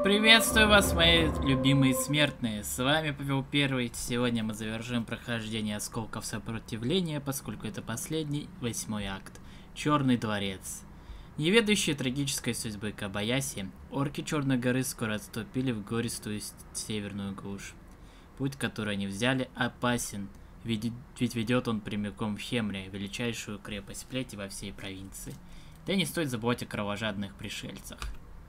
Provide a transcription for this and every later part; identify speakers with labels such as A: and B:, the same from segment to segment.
A: Приветствую вас, мои любимые смертные. С вами Павел Первый. Сегодня мы завершим прохождение Осколков Сопротивления, поскольку это последний, 8-й акт. Черный дворец. Не ведающие трагической судьбы Кобаяси, орки Черной горы скоро отступили в гористую северную глушь. Путь, который они взяли, опасен, ведь ведет он прямиком в Хемре, величайшую крепость плети во всей провинции. Да не стоит забывать о кровожадных пришельцах.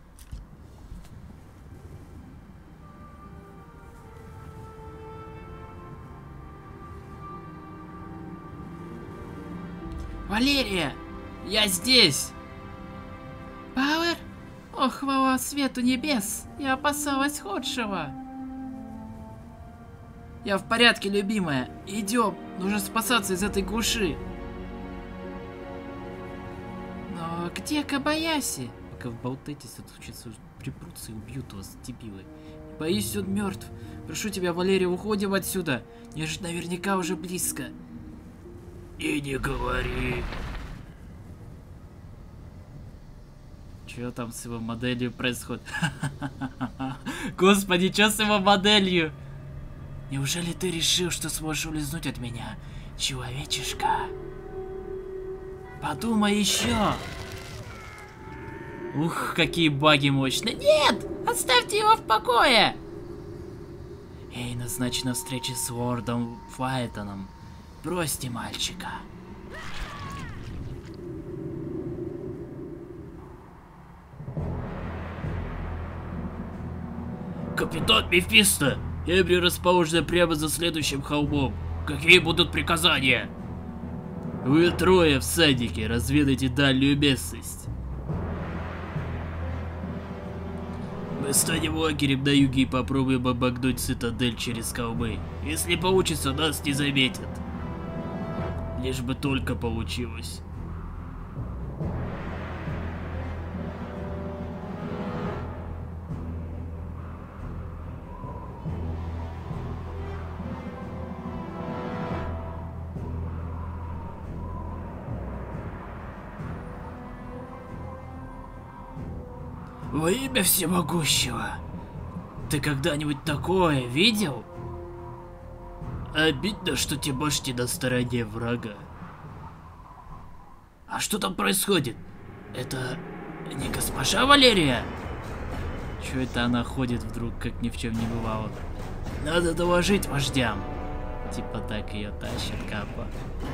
A: Валерия! Я здесь! Пауэр? Ох, хвала свету небес! Я опасалась худшего! Я в порядке, любимая. Идем, нужно спасаться из этой глуши. Но где Кобаяси? Пока вы болтаетесь, тут случится, припрутся и убьют вас, дебилы. Боюсь, он мертв. Прошу тебя, Валерия, уходим отсюда. Нежить наверняка уже близко. И не говори. Что там с его моделью происходит? Господи, что с его моделью? Неужели ты решил, что сможешь улизнуть от меня, человечишка? Подумай еще. Ух, какие баги мощные. Нет! Оставьте его в покое! Ей назначена встреча с лордом Файтоном. Бросьте мальчика. Капитан Мефисто, Эбри расположена прямо за следующим холмом. Какие будут приказания? Вы трое в садике, разведайте дальнюю местность. Мы станем лагерем на юге и попробуем обогнуть цитадель через холмы. Если получится, нас не заметят. Лишь бы только получилось. Во имя всемогущего, ты когда-нибудь такое видел? Обидно, что Тимошти на стороне врага. А что там происходит? Это не госпожа Валерия? Чё это она ходит вдруг, как ни в чем не бывало? Надо доложить вождям. Типа так ее тащит Капа.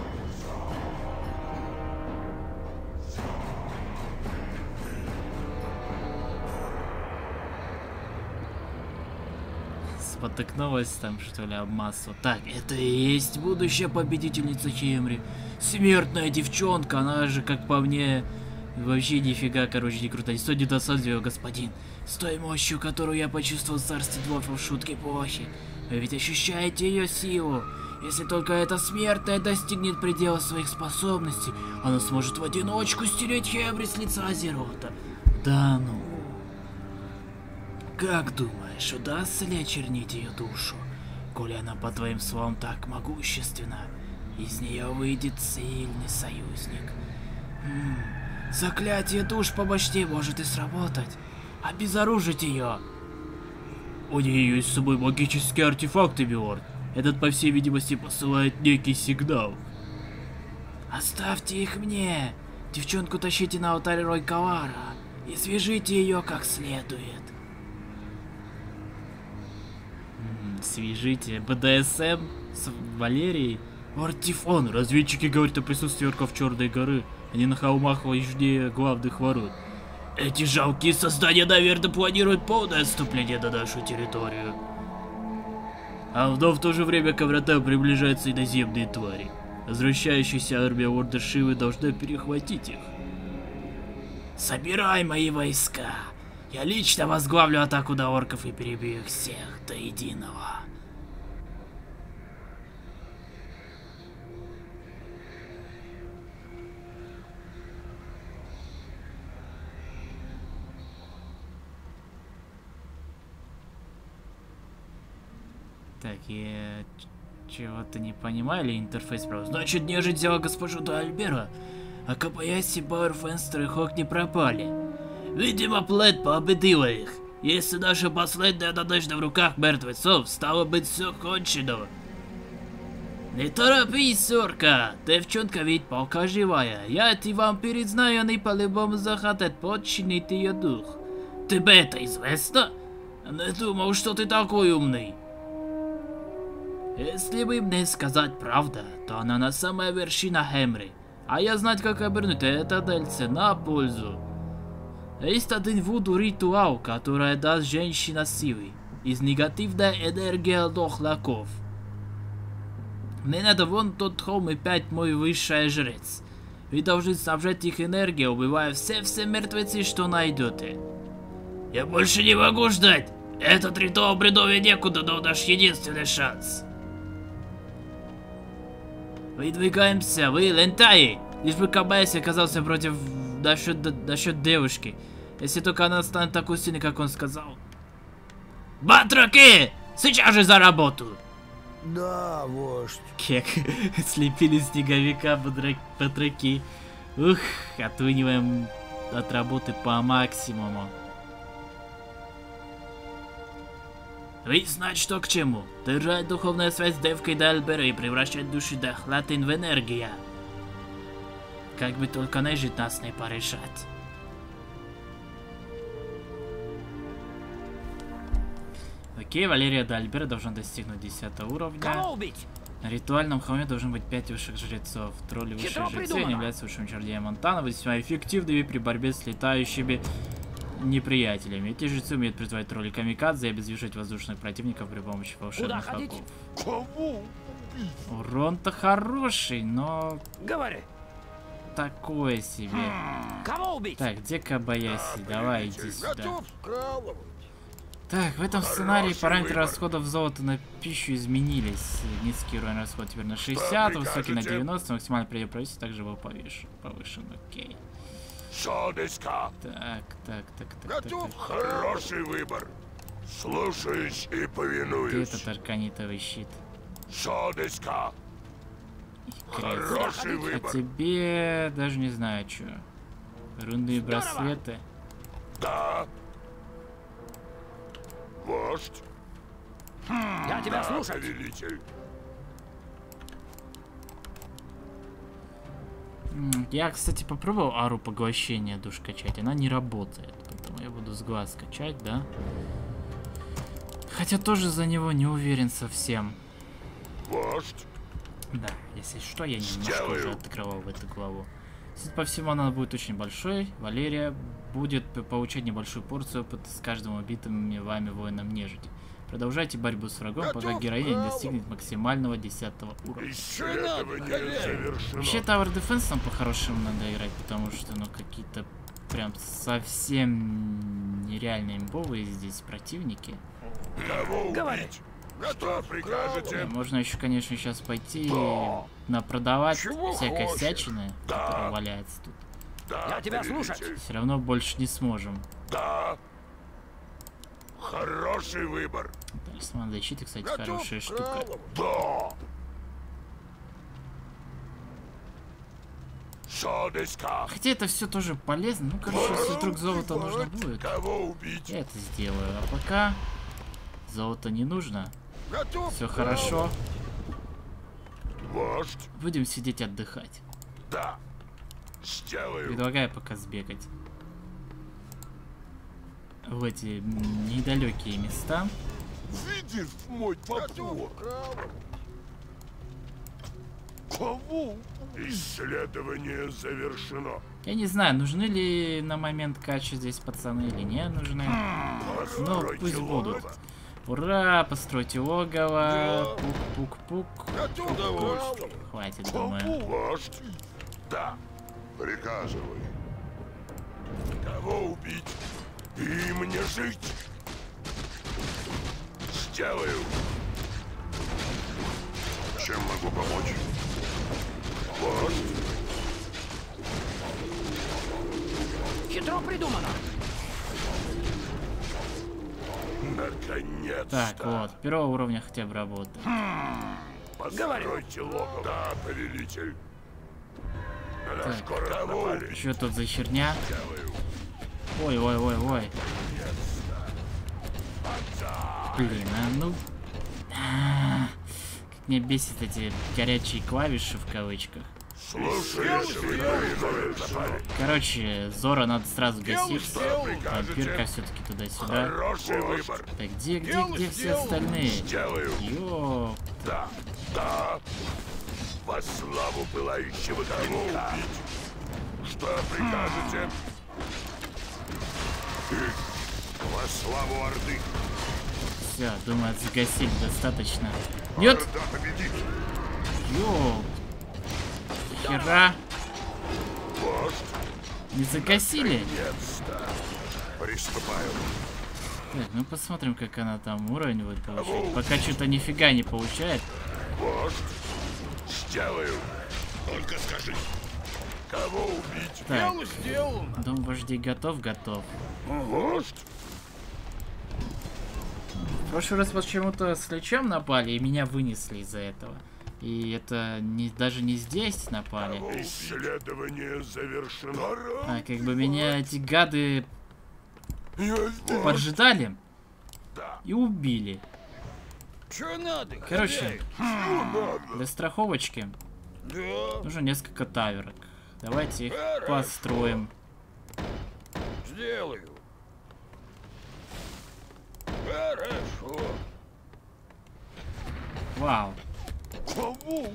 A: Спотыкнулась там, что ли, об массу. Так, это и есть будущая победительница Хемри. Смертная девчонка, она же, как по мне, вообще нифига, короче, не крутая. Стой недосадливый, господин. С той мощью, которую я почувствовал в царстве дворфов шутки плохи. Вы ведь ощущаете ее силу. Если только эта смертная достигнет предела своих способностей, она сможет в одиночку стереть Хемри с лица Азерота. Да ну. Как думаешь, удастся ли очернить ее душу? Коли она, по твоим словам, так могущественна, из нее выйдет сильный союзник. Заклятие душ помощнее может и сработать. Обезоружить ее. У нее есть с собой магические артефакты, милорд. Этот, по всей видимости, посылает некий сигнал. Оставьте их мне. Девчонку тащите на алтарь Ройкавара и свяжите ее как следует. Свяжите БДСМ с Валерией. Лорд Тифон, разведчики говорят о присутствии орков Черной горы. Они на холмах южнее главных ворот. Эти жалкие создания, наверное, планируют полное отступление на нашу территорию. Но в то же время к вратам приближаются иноземные твари. Возвращающаяся армия лорда Шивы должна перехватить их. Собирай мои войска. Я лично возглавлю атаку на орков и перебью их всех до единого. Так, я чего-то не понимаю, или интерфейс прав? Значит, нежить взяла госпожу Дальбера, а Кобаяси, Бауэр, Фенстер и Хок не пропали. Видимо, Плэт победила их. Если наша последняя надежда в руках мертвецов, стало быть, все кончено. Не торопись, Сорка, девчонка ведь пока живая. Я эти вампиры знаю, они по-любому захотят подчинить ее дух. Тебе это известно? Не думал, что ты такой умный. Если бы мне сказать правду, то она на самой вершине Хемри. А я знать, как обернуть это дельце на пользу. Есть один вуду-ритуал, который даст женщине силы. Из негативной энергии дохлаков. Мне надо вон тот холм и 5 мой высший жрец. Вы должны снабжать их энергией, убивая все мертвецы, что найдете. Я больше не могу ждать. Этот ритуал бредовый некуда, но наш единственный шанс. Выдвигаемся, вы лентаи. Лишь бы Кабайси оказался против насчет девушки. Если только она станет такой сильной, как он сказал. Батраки! Сейчас же за работу!
B: Да, вождь.
A: Кек. Слепили снеговика батраки. Ух, оттуниваем от работы по максимуму. Вы знаете, что к чему. Держать духовную связь с девкой Дальбера и превращать души Дохлатин в энергию. Как бы только нежить нас не порешать. Окей, Валерия Дальбера должна достигнуть 10 уровня. На ритуальном холме должен быть 5 высших жрецов. Тролли высших жрецов не являются высшим чародеем Монтана, весьма эффективными при борьбе с летающими неприятелями. Эти жрецы умеют призывать тролли камикадзе и обездвижить воздушных противников при помощи волшебных оков. Урон-то хороший, но...
C: Говори.
A: Такое себе.
C: Кого убить?
A: Так, где Кабаяси? Давай, иди сюда. Так, в этом сценарии параметры расходов золота на пищу изменились. Низкий уровень расхода теперь на 60, высокий на 90, максимальный предел правительства также был повышен. Окей. Так.
B: Хороший выбор. Слушаюсь и повинуюсь.
A: Где этот арканитовый щит?
B: Хороший
A: А
B: выбор.
A: тебе даже не знаю, что. Рунные браслеты.
B: Да. Вождь.
C: Я тебя слушаю.
B: Повелитель.
A: Я, кстати, попробовал ару поглощения душ качать. Она не работает. Поэтому я буду с глаз качать, да? Хотя тоже за него не уверен совсем.
B: Вождь.
A: Да, если что, я немножко уже открывал в эту главу. Судя по всему, она будет очень большой. Валерия будет получать небольшую порцию опыта с каждым убитым вами воином нежити. Продолжайте борьбу с врагом, пока героиня не достигнет максимального 10 уровня.
B: Исследование завершено.
A: Вообще, Tower Defense нам по-хорошему надо играть, потому что, ну, какие-то прям совсем нереальные имбовые здесь противники.
B: Кого убить? Что прикажете?
A: Можно еще, конечно, сейчас пойти напродавать всякой всячины, которая валяется тут.
C: Я тебя слушаю.
A: Все равно больше не сможем.
B: Да. Хороший выбор.
A: Талисман защиты, кстати, хорошая штука.
B: Да.
A: Хотя это все тоже полезно. Ну, короче, если вдруг золото нужно будет,
B: Кого убить?
A: я это сделаю. А пока золото не нужно. Все хорошо.
B: Вождь.
A: Будем сидеть отдыхать.
B: Да. Сделаю.
A: Предлагаю пока сбегать в эти недалекие места.
B: Видишь мой подвох? Кого? Исследование завершено.
A: Я не знаю, нужны ли на момент кача здесь пацаны или не нужны. Но пусть будут. Ура, постройте логово. Пук-пук-пук. Хватит, думаю.
B: Вождь. Да. Приказывай. Кого убить? И мне жить. Сделаю. Чем могу помочь? Вождь.
C: Хитро придумано.
B: Наконец-то.
A: Так, вот, первого уровня хотя бы работает.
B: Постройте логово. Да, повелитель.
A: Так.
B: Скоро напали.
A: Что тут за херня?
B: Делаю.
A: Ой. Блин, ну... Как меня бесит эти горячие клавиши в кавычках. Короче, Зора надо сразу гасить. Вампирка все-таки туда-сюда. Так, где все остальные? Ёп.
B: Да. Во славу пылающего клинка. Что прикажете? Во славу Орды.
A: Все, думаю, загасили достаточно. Нет! Ёп. Хера. Не загасили?
B: Приступаю.
A: Так, ну посмотрим, как она там уровень будет получать. Пока что-то нифига не получает.
B: Вождь. Сделаю. Только скажи. Кого убить?
A: Так, дом вождей готов.
B: Вождь.
A: В прошлый раз почему-то с Личом напали, и меня вынесли из-за этого. И это даже не здесь напали.
B: Исследование завершено.
A: А как бы меня эти гады поджидали и убили.
C: Чё надо?
A: Короче, для страховочки нужно несколько таверок. Давайте их построим.
C: Сделаю. Хорошо.
A: Вау.
B: Кого?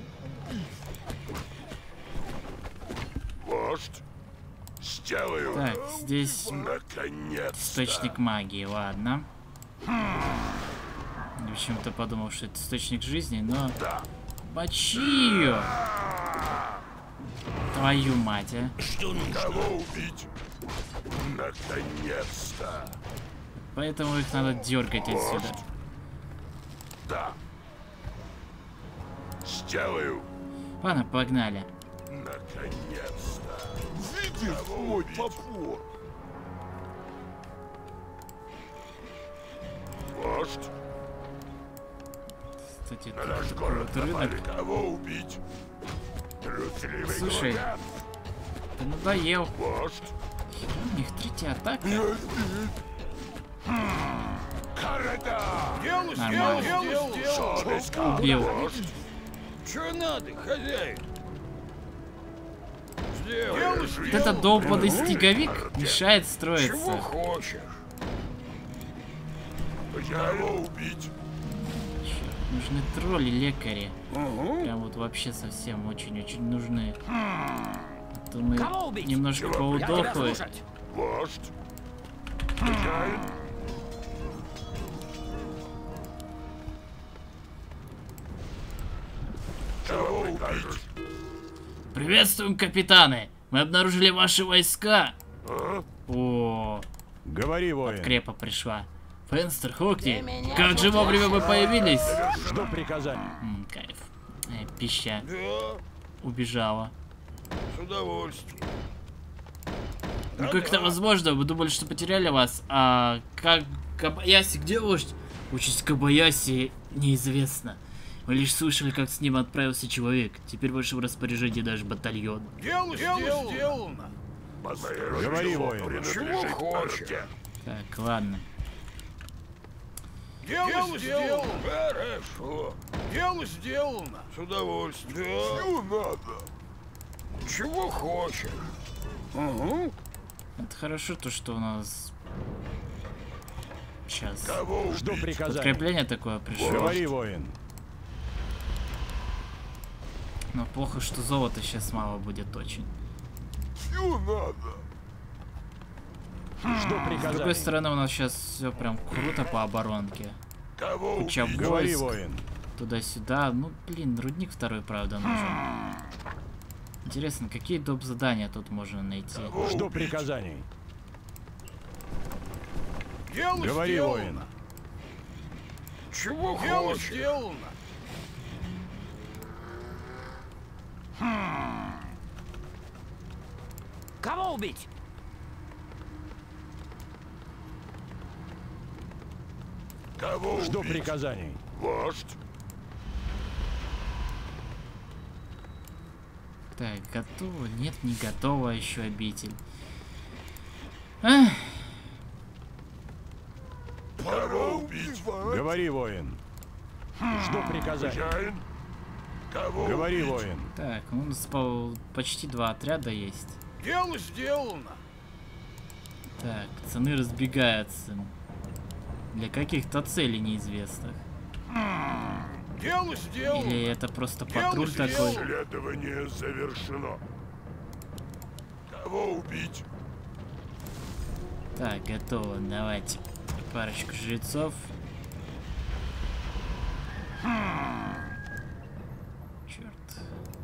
B: Вождь. Сделаю.
A: Так, здесь
B: Наконец.
A: источник магии, ладно. Почему-то подумал, что это источник жизни, но... Мочи ее! Твою мать, а.
B: Кого убить? Наконец-то.
A: Поэтому их надо дергать отсюда.
B: Да. Сделаю.
A: Ладно, погнали.
B: Наконец-то. Видишь мой топор? Вождь.
A: Кстати,
B: На наш
A: тут
B: город
A: вот
B: напали.
A: рынок.
B: Кого убить? Трусливый
A: Слушай,
B: голубят.
A: ты надоел.
B: Вождь.
A: Хера, у них третья атака.
B: Карада.
A: Нормально.
B: Совесть,
A: Убил.
B: вождь.
C: Чё надо, хозяин? Сделай.
A: Вот этот долбанный стеговик мешает
C: Чего
A: строиться.
C: хочешь?
B: Кого убить?
A: Нужны тролли-лекари.
C: Угу.
A: Прям вот вообще совсем очень-очень нужны. А то мы
C: Кого убить?
A: немножко
C: Я тебя
A: поудохли.
C: слушать.
B: Вождь. Хозяин. Кого убить?
A: Приветствуем, капитаны! Мы обнаружили ваши войска.
B: А?
A: О,
D: Говори, воин.
A: крепа пришла. Фенстер, Хокти, как же вовремя вы появились?
D: Жду приказаний.
A: Кайф. Пища
C: Да,
A: убежала.
C: с удовольствием.
A: Ну как это возможно? Вы думали, что потеряли вас? А как Кабаяси, где вождь? Участь Кабаяси неизвестна. Мы лишь слышали, как с ним отправился человек. Теперь в вашем распоряжении даже батальон.
C: Дело сделано.
D: Говори, воин.
C: Чего хочешь?
A: Так, ладно.
C: Дело сделано. Хорошо. Дело сделано. С удовольствием.
B: Чего надо?
C: Чего хочешь? Угу.
A: Это хорошо то, что у нас сейчас
B: Кого
D: Жду
B: убить?
D: приказаний.
A: подкрепление такое пришло.
D: Говори, воин.
A: Но плохо, что золота сейчас мало будет очень.
B: Чего надо?
D: Жду
A: С другой
D: приказаний.
A: стороны, у нас сейчас все прям круто по оборонке.
B: Кого
A: Куча
B: убить?
D: Говори,
A: войск.
D: воин.
A: Туда-сюда. Ну, блин, рудник второй, правда, нужен. Интересно, какие доп. Задания тут можно найти?
B: Кого
D: Жду
B: убить?
D: приказаний.
C: Дело
D: Говори,
C: сделано.
D: воин.
C: Чего хочешь? Сделано. Кого убить?
B: Кого
D: Жду
B: убить?
D: приказаний.
B: Вождь.
A: Так, готово? Нет, не готово еще обитель. Ах,
B: Кого
D: Говори, воин. Жду приказаний.
B: Хозяин? Кого
D: Говори,
B: убить?
D: воин.
A: Так, у нас почти 2 отряда есть.
C: Дело сделано.
A: Так, пацаны разбегаются. Для каких-то целей неизвестных.
C: Дело сделано.
A: Или это просто
C: Дело
A: патруль такой?
C: сделано.
B: Исследование завершено. Кого убить?
A: Так, готово. Давайте парочку жрецов. Черт.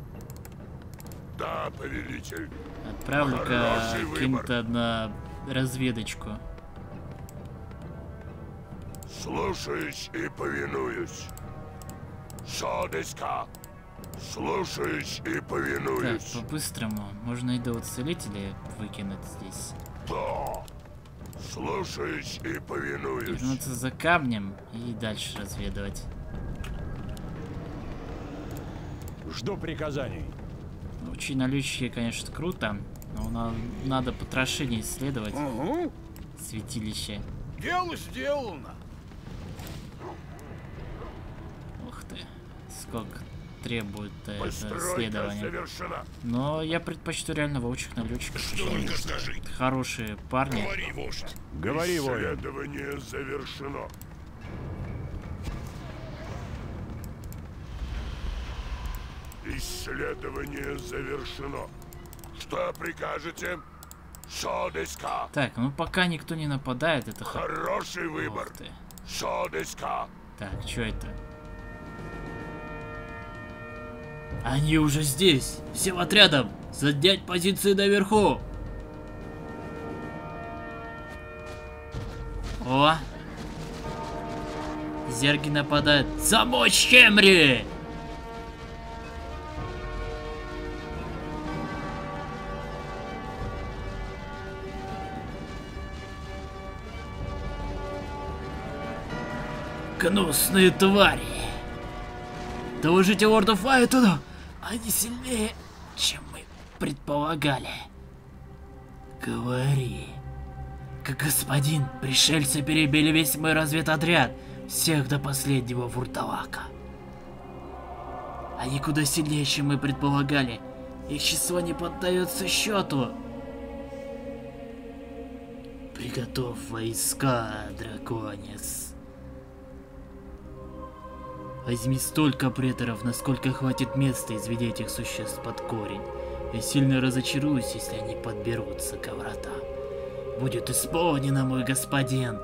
B: Да, повелитель.
A: Отправлю-ка
B: Хороший выбор.
A: кем-то на разведочку.
B: Слушаюсь и повинуюсь. Шодеска. Слушаюсь и
A: Так,
B: повинуюсь.
A: по-быстрому. Можно и до целителя выкинуть здесь.
B: Да. Слушаюсь и повинуюсь.
A: Вернуться за камнем и дальше разведывать.
D: Жду приказаний.
A: Учи налетчики, конечно, круто, но надо потрошение исследовать.
C: Угу.
A: Святилище.
C: Дело сделано.
A: Ух ты. Сколько требует это
B: Постройка
A: исследование.
B: завершена.
A: Но я предпочту реально волчьих налетчиков.
B: Только скажи.
A: Хорошие парни.
B: Говори, вождь.
D: Говори, воин.
B: Исследование завершено. Исследование завершено. Что прикажете? Шодеска.
A: Так, ну пока никто не нападает, это
B: Хороший выбор.
A: Ух ты.
B: Шодеска.
A: Так, что это? Они уже здесь! Всем отрядом! Занять позиции наверху! О! Зерги нападают! Замочь Хемри! Гнусные твари! Доложите Лорду Файтону! Они сильнее, чем мы предполагали. Говори. Как господин, пришельцы перебили весь мой разведотряд, всех до последнего вурдалака. Они куда сильнее, чем мы предполагали. Их число не поддается счету. Приготовь войска, драконец. Возьми столько преторов, насколько хватит места изведи этих существ под корень. Я сильно разочаруюсь, если они подберутся к вратам. Будет исполнено, мой господин.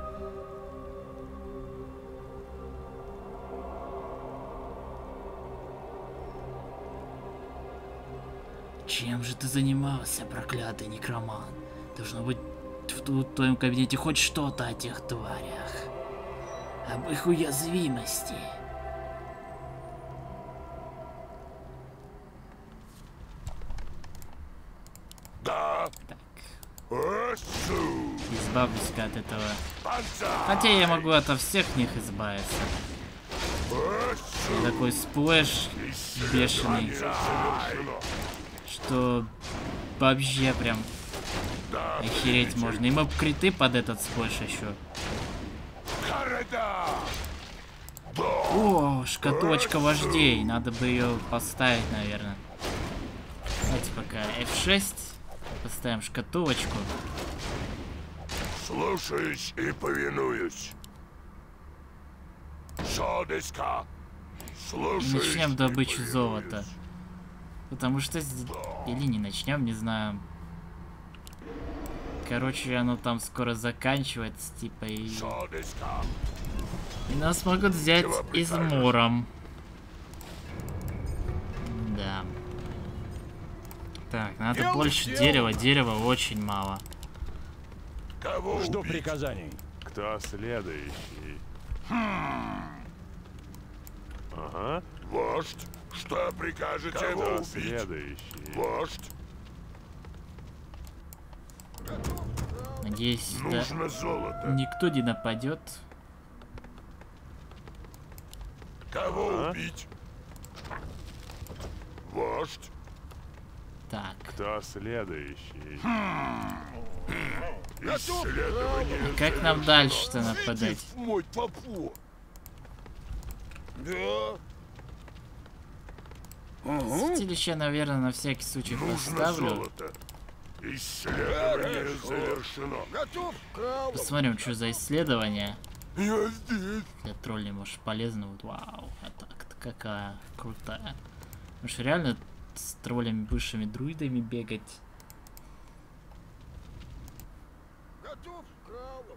A: Чем же ты занимался, проклятый некромант? Должно быть в твоем кабинете хоть что-то о тех тварях. Об их уязвимости.
B: Да.
A: Так,
B: Осу.
A: избавлюсь-ка от этого.
B: Панца.
A: Хотя я могу ото всех них избавиться.
B: Осу.
A: Такой сплэш бешеный,
B: Завершено.
A: что вообще прям
B: Да,
A: охереть можно. И моб криты под этот сплэш еще.
B: Хареда. Да.
A: О, шкатулочка вождей. Надо бы ее поставить, наверное. Давайте пока F6. Поставим шкатулочку.
B: Слушаюсь и повинуюсь. Шодеска. Слушаюсь.
A: Начнем
B: и
A: добычу
B: повинуюсь.
A: золота. Потому что... Или не начнем, не знаю. Короче, оно там скоро заканчивается, типа, и
B: Шодеска.
A: нас могут взять
B: Чего прикажешь?
A: измором. Да. Так, надо
C: Дело
A: больше
C: сделано.
A: дерева. Дерева очень мало.
B: Кого
D: Жду
B: убить?
D: приказаний.
E: Кто следующий? Ага.
B: Вождь. Что прикажете? Кого
E: Кто
B: убить?
E: следующий?
B: Вождь.
A: Надеюсь, да,
B: Нужно золото.
A: никто не нападет.
B: Кого
E: Ага.
B: убить? Вождь.
A: Так,
E: Кто следующий?
B: Исследование.
A: как нам дальше-то нападать?
B: В мой попу.
C: Да.
A: Святилище, наверное, на всякий случай
B: Нужно
A: поставлю.
B: золото. Исследование завершено.
C: Готов к кралу.
A: Посмотрим, что за исследование.
B: Я здесь.
A: Для троллей, может, полезно. Вот, вау, атака-то какая крутая. Может, реально с троллями, бывшими друидами бегать.
C: Готов к кралу.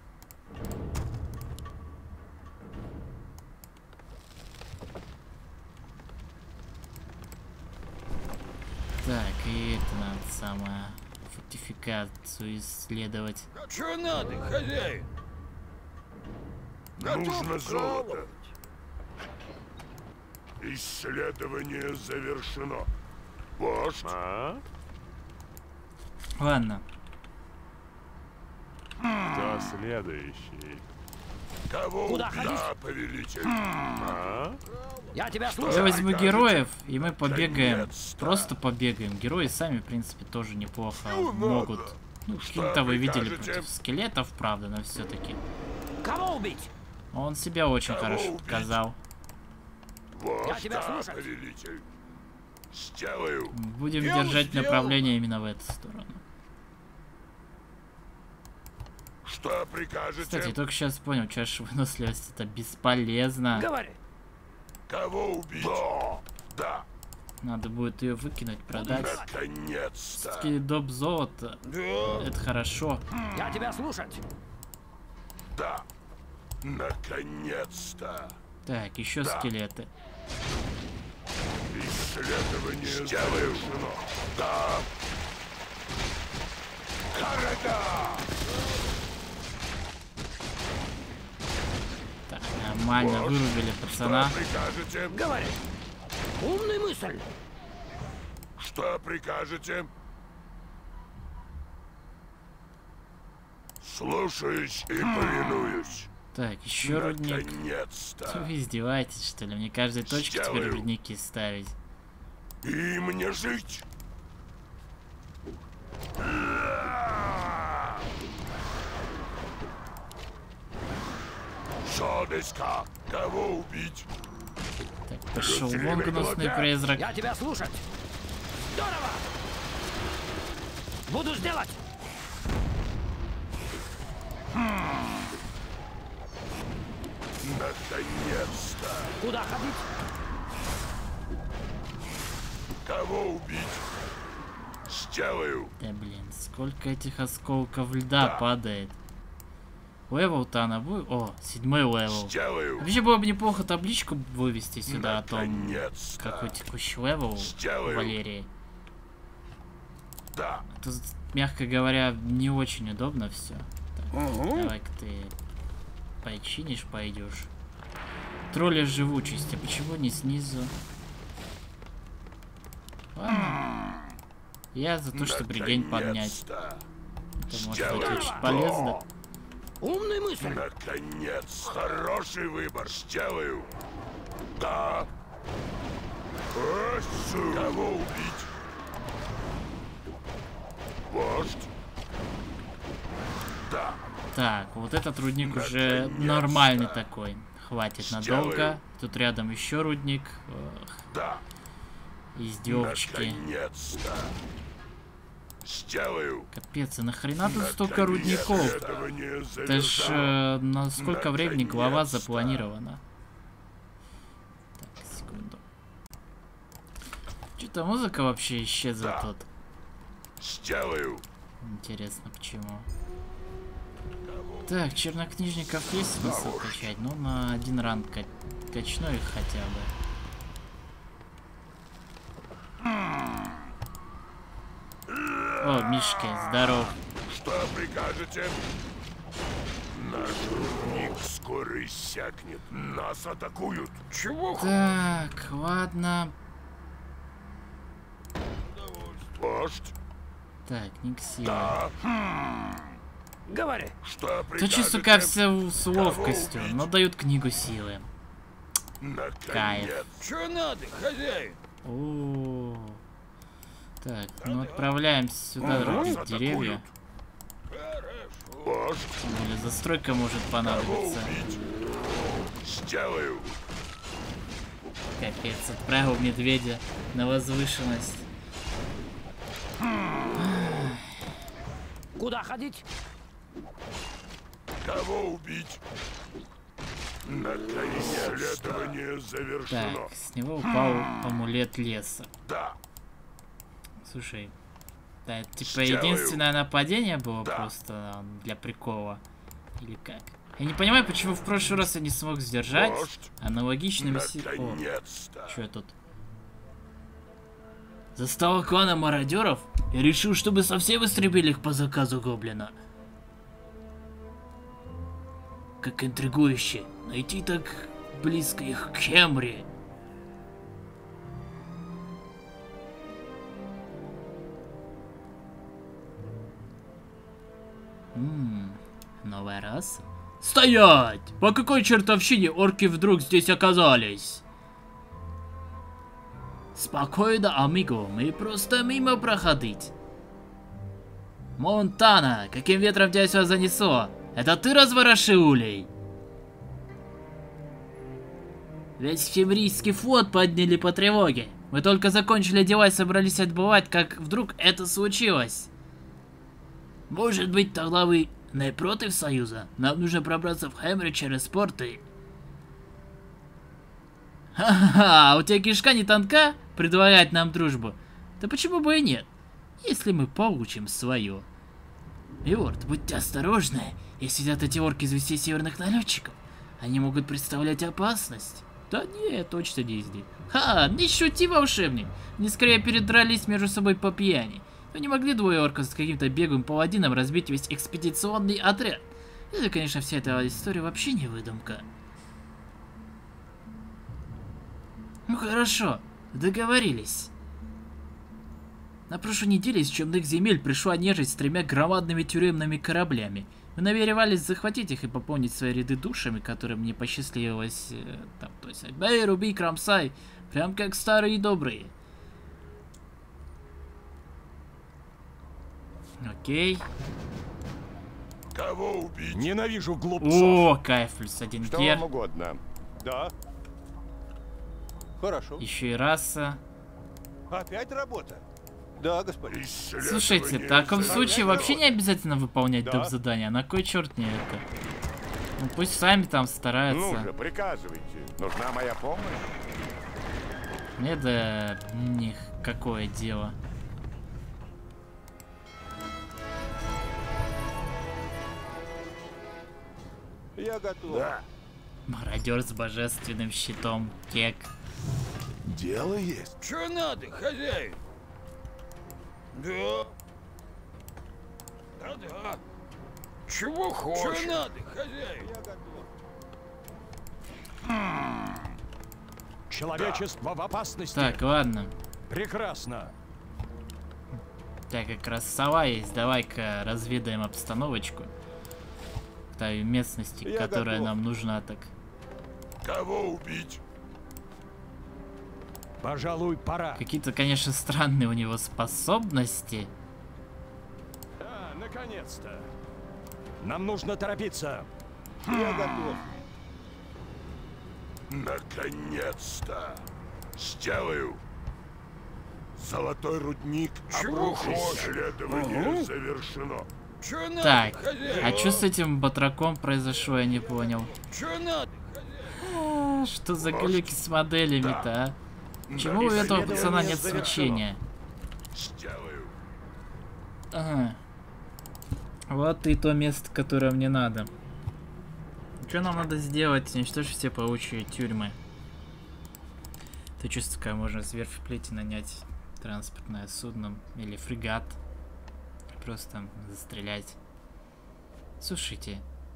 A: Так, и это надо самое фортификацию исследовать.
C: Что надо, хозяин? Готов
B: Нужно
C: к
B: золото.
C: кралу.
B: Исследование завершено. Вождь.
E: А?
A: Ладно,
E: Кто следующий?
B: Кого
F: Куда
B: убить?
F: ходить?
B: Да, повелитель.
E: А?
F: Я тебя
A: я
F: слушаю.
A: возьму героев, и мы побегаем.
B: Наконец-то.
A: Просто побегаем. Герои сами, в принципе, тоже неплохо
B: Всё
A: могут.
B: надо.
A: Ну,
B: Что
A: Кинта вы видели
B: прикажете?
A: против скелетов, правда, но все-таки.
F: Кого убить?
A: Он себя очень
B: Кого
A: хорошо
B: убить?
A: показал.
B: Вождь,
F: Я тебя
B: да,
F: слушаю.
B: повелитель. Сделаю.
A: Будем
C: Дело
A: держать
C: сделано.
A: направление именно в эту сторону.
B: Что прикажете?
A: Кстати, только сейчас понял, чаша выносливости это бесполезно.
F: Говори.
B: Кого убить? Да. Да.
A: Надо будет ее выкинуть, продать.
B: Наконец-то.
A: Все-таки доп золото.
C: Да.
A: Это хорошо.
F: Я тебя слушать.
B: Да. Наконец-то.
A: Так, еще
B: Да.
A: скелеты.
B: Исследование завершено. Да. Карада.
A: Так, нормально
B: Вождь,
A: вырубили пацана.
B: Что прикажете?
F: Говори. Умная мысль.
B: Что прикажете? Слушаюсь и повинуюсь.
A: Так, еще рудник.
B: Наконец-то.
A: Вы издеваетесь, что ли? Мне каждой точке теперь
B: Сделаю.
A: рудники ставить.
B: И мне жить. Шодеска. Кого убить?
A: Так, пошел
B: Время
A: вон гнусный
B: голода.
A: призрак.
F: Я тебя слушать. Здорово. Буду сделать.
B: Наконец-то.
F: Куда ходить?
B: Кого убить? Сделаю.
A: Да блин, сколько этих осколков льда
B: Да.
A: падает. Левел-то она будет. О, 7-й левел.
B: Сделаю.
A: Вообще было бы неплохо табличку вывести сюда о том,
B: Наконец-то.
A: какой текущий левел
B: Сделаю.
A: Валерии.
B: Да.
A: Тут, мягко говоря, не очень удобно все. Давай-ка ты починишь, пойдешь. Тролли живучесть, а почему не снизу? Ладно. Я за то, чтобы регень поднять.
B: Наконец-то.
A: Это может быть
B: Сделаю.
A: очень полезно.
F: Умная мысль.
B: Наконец. Хороший выбор. Сделаю. Да. Осу. Кого убить? Вождь. Да.
A: Так, вот этот рудник уже
B: Наконец-то.
A: нормальный такой. Хватит
B: Сделаю.
A: надолго. Тут рядом еще рудник. Ох,
B: Да.
A: издевочки.
B: Наконец-то. Сделаю.
A: Капец, и нахрена тут столько рудников? Это ж на сколько времени глава
B: Наконец-то.
A: запланирована? Так, секунду. Что-то музыка вообще исчезла
B: Да.
A: тут.
B: Сделаю.
A: Интересно, почему? Так, чернокнижников есть смысл качать? Ну, на один ранг качну их хотя бы. О, Мишка, здоров.
B: Что прикажете? Наш рудник скоро иссякнет. Нас атакуют.
C: Чего
A: Так, ладно.
B: Вождь.
A: Так, Никсия.
B: Да.
F: Говори.
B: Что
A: Тут
B: прикажете?
A: сука, все с ловкостью,
B: убить?
A: но дают книгу силы.
B: Наконец.
C: Что надо, хозяин?
A: О, так, ну отправляемся сюда рубить
B: Нас
A: деревья.
C: Хорошо.
B: Вождь.
A: Тем более застройка может
B: Кого
A: понадобиться.
B: убить? Сделаю.
A: Капец, отправил медведя на возвышенность.
F: Куда ходить?
B: Кого убить? Наконец, исследование завершено.
A: Так, с него упал амулет леса.
B: Да,
A: Слушай, да, это типа
B: Сделаю.
A: единственное нападение было просто для прикола. Или как? Я не понимаю, почему в прошлый раз я не смог сдержать
B: вождь,
A: аналогичными силами.
B: наконец-то.
A: Что тут? Застал клана мародеров и решил, чтобы совсем истребили их по заказу гоблина. Как интригующе. Найти так близко их к Хемри. Новая раса? Стоять! По какой чертовщине орки вдруг здесь оказались? Спокойно, амиго, мы просто мимо проходить. Монтана, каким ветром тебя сюда занесло? Это ты разворошил улей? Весь Хемрийский флот подняли по тревоге. Мы только закончили дела и собрались отбывать, как вдруг это случилось. Может быть, тогда вы не против союза? Нам нужно пробраться в Хемри через порты. Ха-ха-ха, у тебя кишка не тонка предлагать нам дружбу? Да почему бы и нет, если мы получим свое. Милорд, будьте осторожны, если сидят эти орки из вести северных налетчиков. Они могут представлять опасность. Да нет, точно не из них. Ха, не шути, волшебник. Они скорее передрались между собой по пьяни. Вы не могли двое орков с каким-то беглым паладином разбить весь экспедиционный отряд. Это, конечно, вся эта история вообще не выдумка. Ну хорошо, договорились. На прошлой неделе из Темных земель пришла нежить с 3 громадными тюремными кораблями. Мы намеревались захватить их и пополнить свои ряды душами, которым мне посчастливилось, то есть Бэй, Руби, Крамсай, прям как старые и добрые. Окей.
B: Кого убить?
D: Ненавижу глупцов.
A: О, кайф, +1
G: Что
A: гер.
G: вам угодно? Да. Хорошо.
A: Еще и раса.
G: Опять работа? Да, господин.
A: Слушайте, в таком случае вообще не обязательно выполнять
G: Да.
A: доп-задания. На кой черт мне это? Ну пусть сами там стараются.
G: Ну же, приказывайте. Нужна моя помощь?
A: Мне до них какое дело.
G: Я готов.
B: Да,
A: Мародер с божественным щитом. Кек.
B: дело есть.
C: Чё надо, хозяин? Да. Да-да. Чего хочешь? Чё надо, хозяин?
D: Человечество в опасности.
A: Так, ладно.
D: Прекрасно.
A: Так, как раз сова есть, давай-ка разведаем обстановочку. В той местности,
G: Я
A: которая
G: готов.
A: нам нужна, так.
B: Кого убить?
D: Пожалуй, пора.
A: Какие-то, конечно, странные у него способности.
D: Да, наконец-то. Нам нужно торопиться.
G: Я готов.
B: Наконец-то. Сделаю. Золотой рудник.
C: Чего
B: обрушен.
C: хочешь?
B: Исследование завершено.
C: Чё надо,
A: Так,
C: хозяин?
A: а что с этим батраком произошло, я не понял.
C: Чё надо, хозяин?
A: Что за глюки с моделями-то, а? Почему у этого пацана нет свечения?
B: Сделаю.
A: Ага. Вот и то место, которое мне надо. Что нам надо сделать? Уничтожить все паучьи тюрьмы. Ты чувствуешь, как можно с верфи плети нанять транспортное судно или фрегат. И просто застрелять. Слушайте.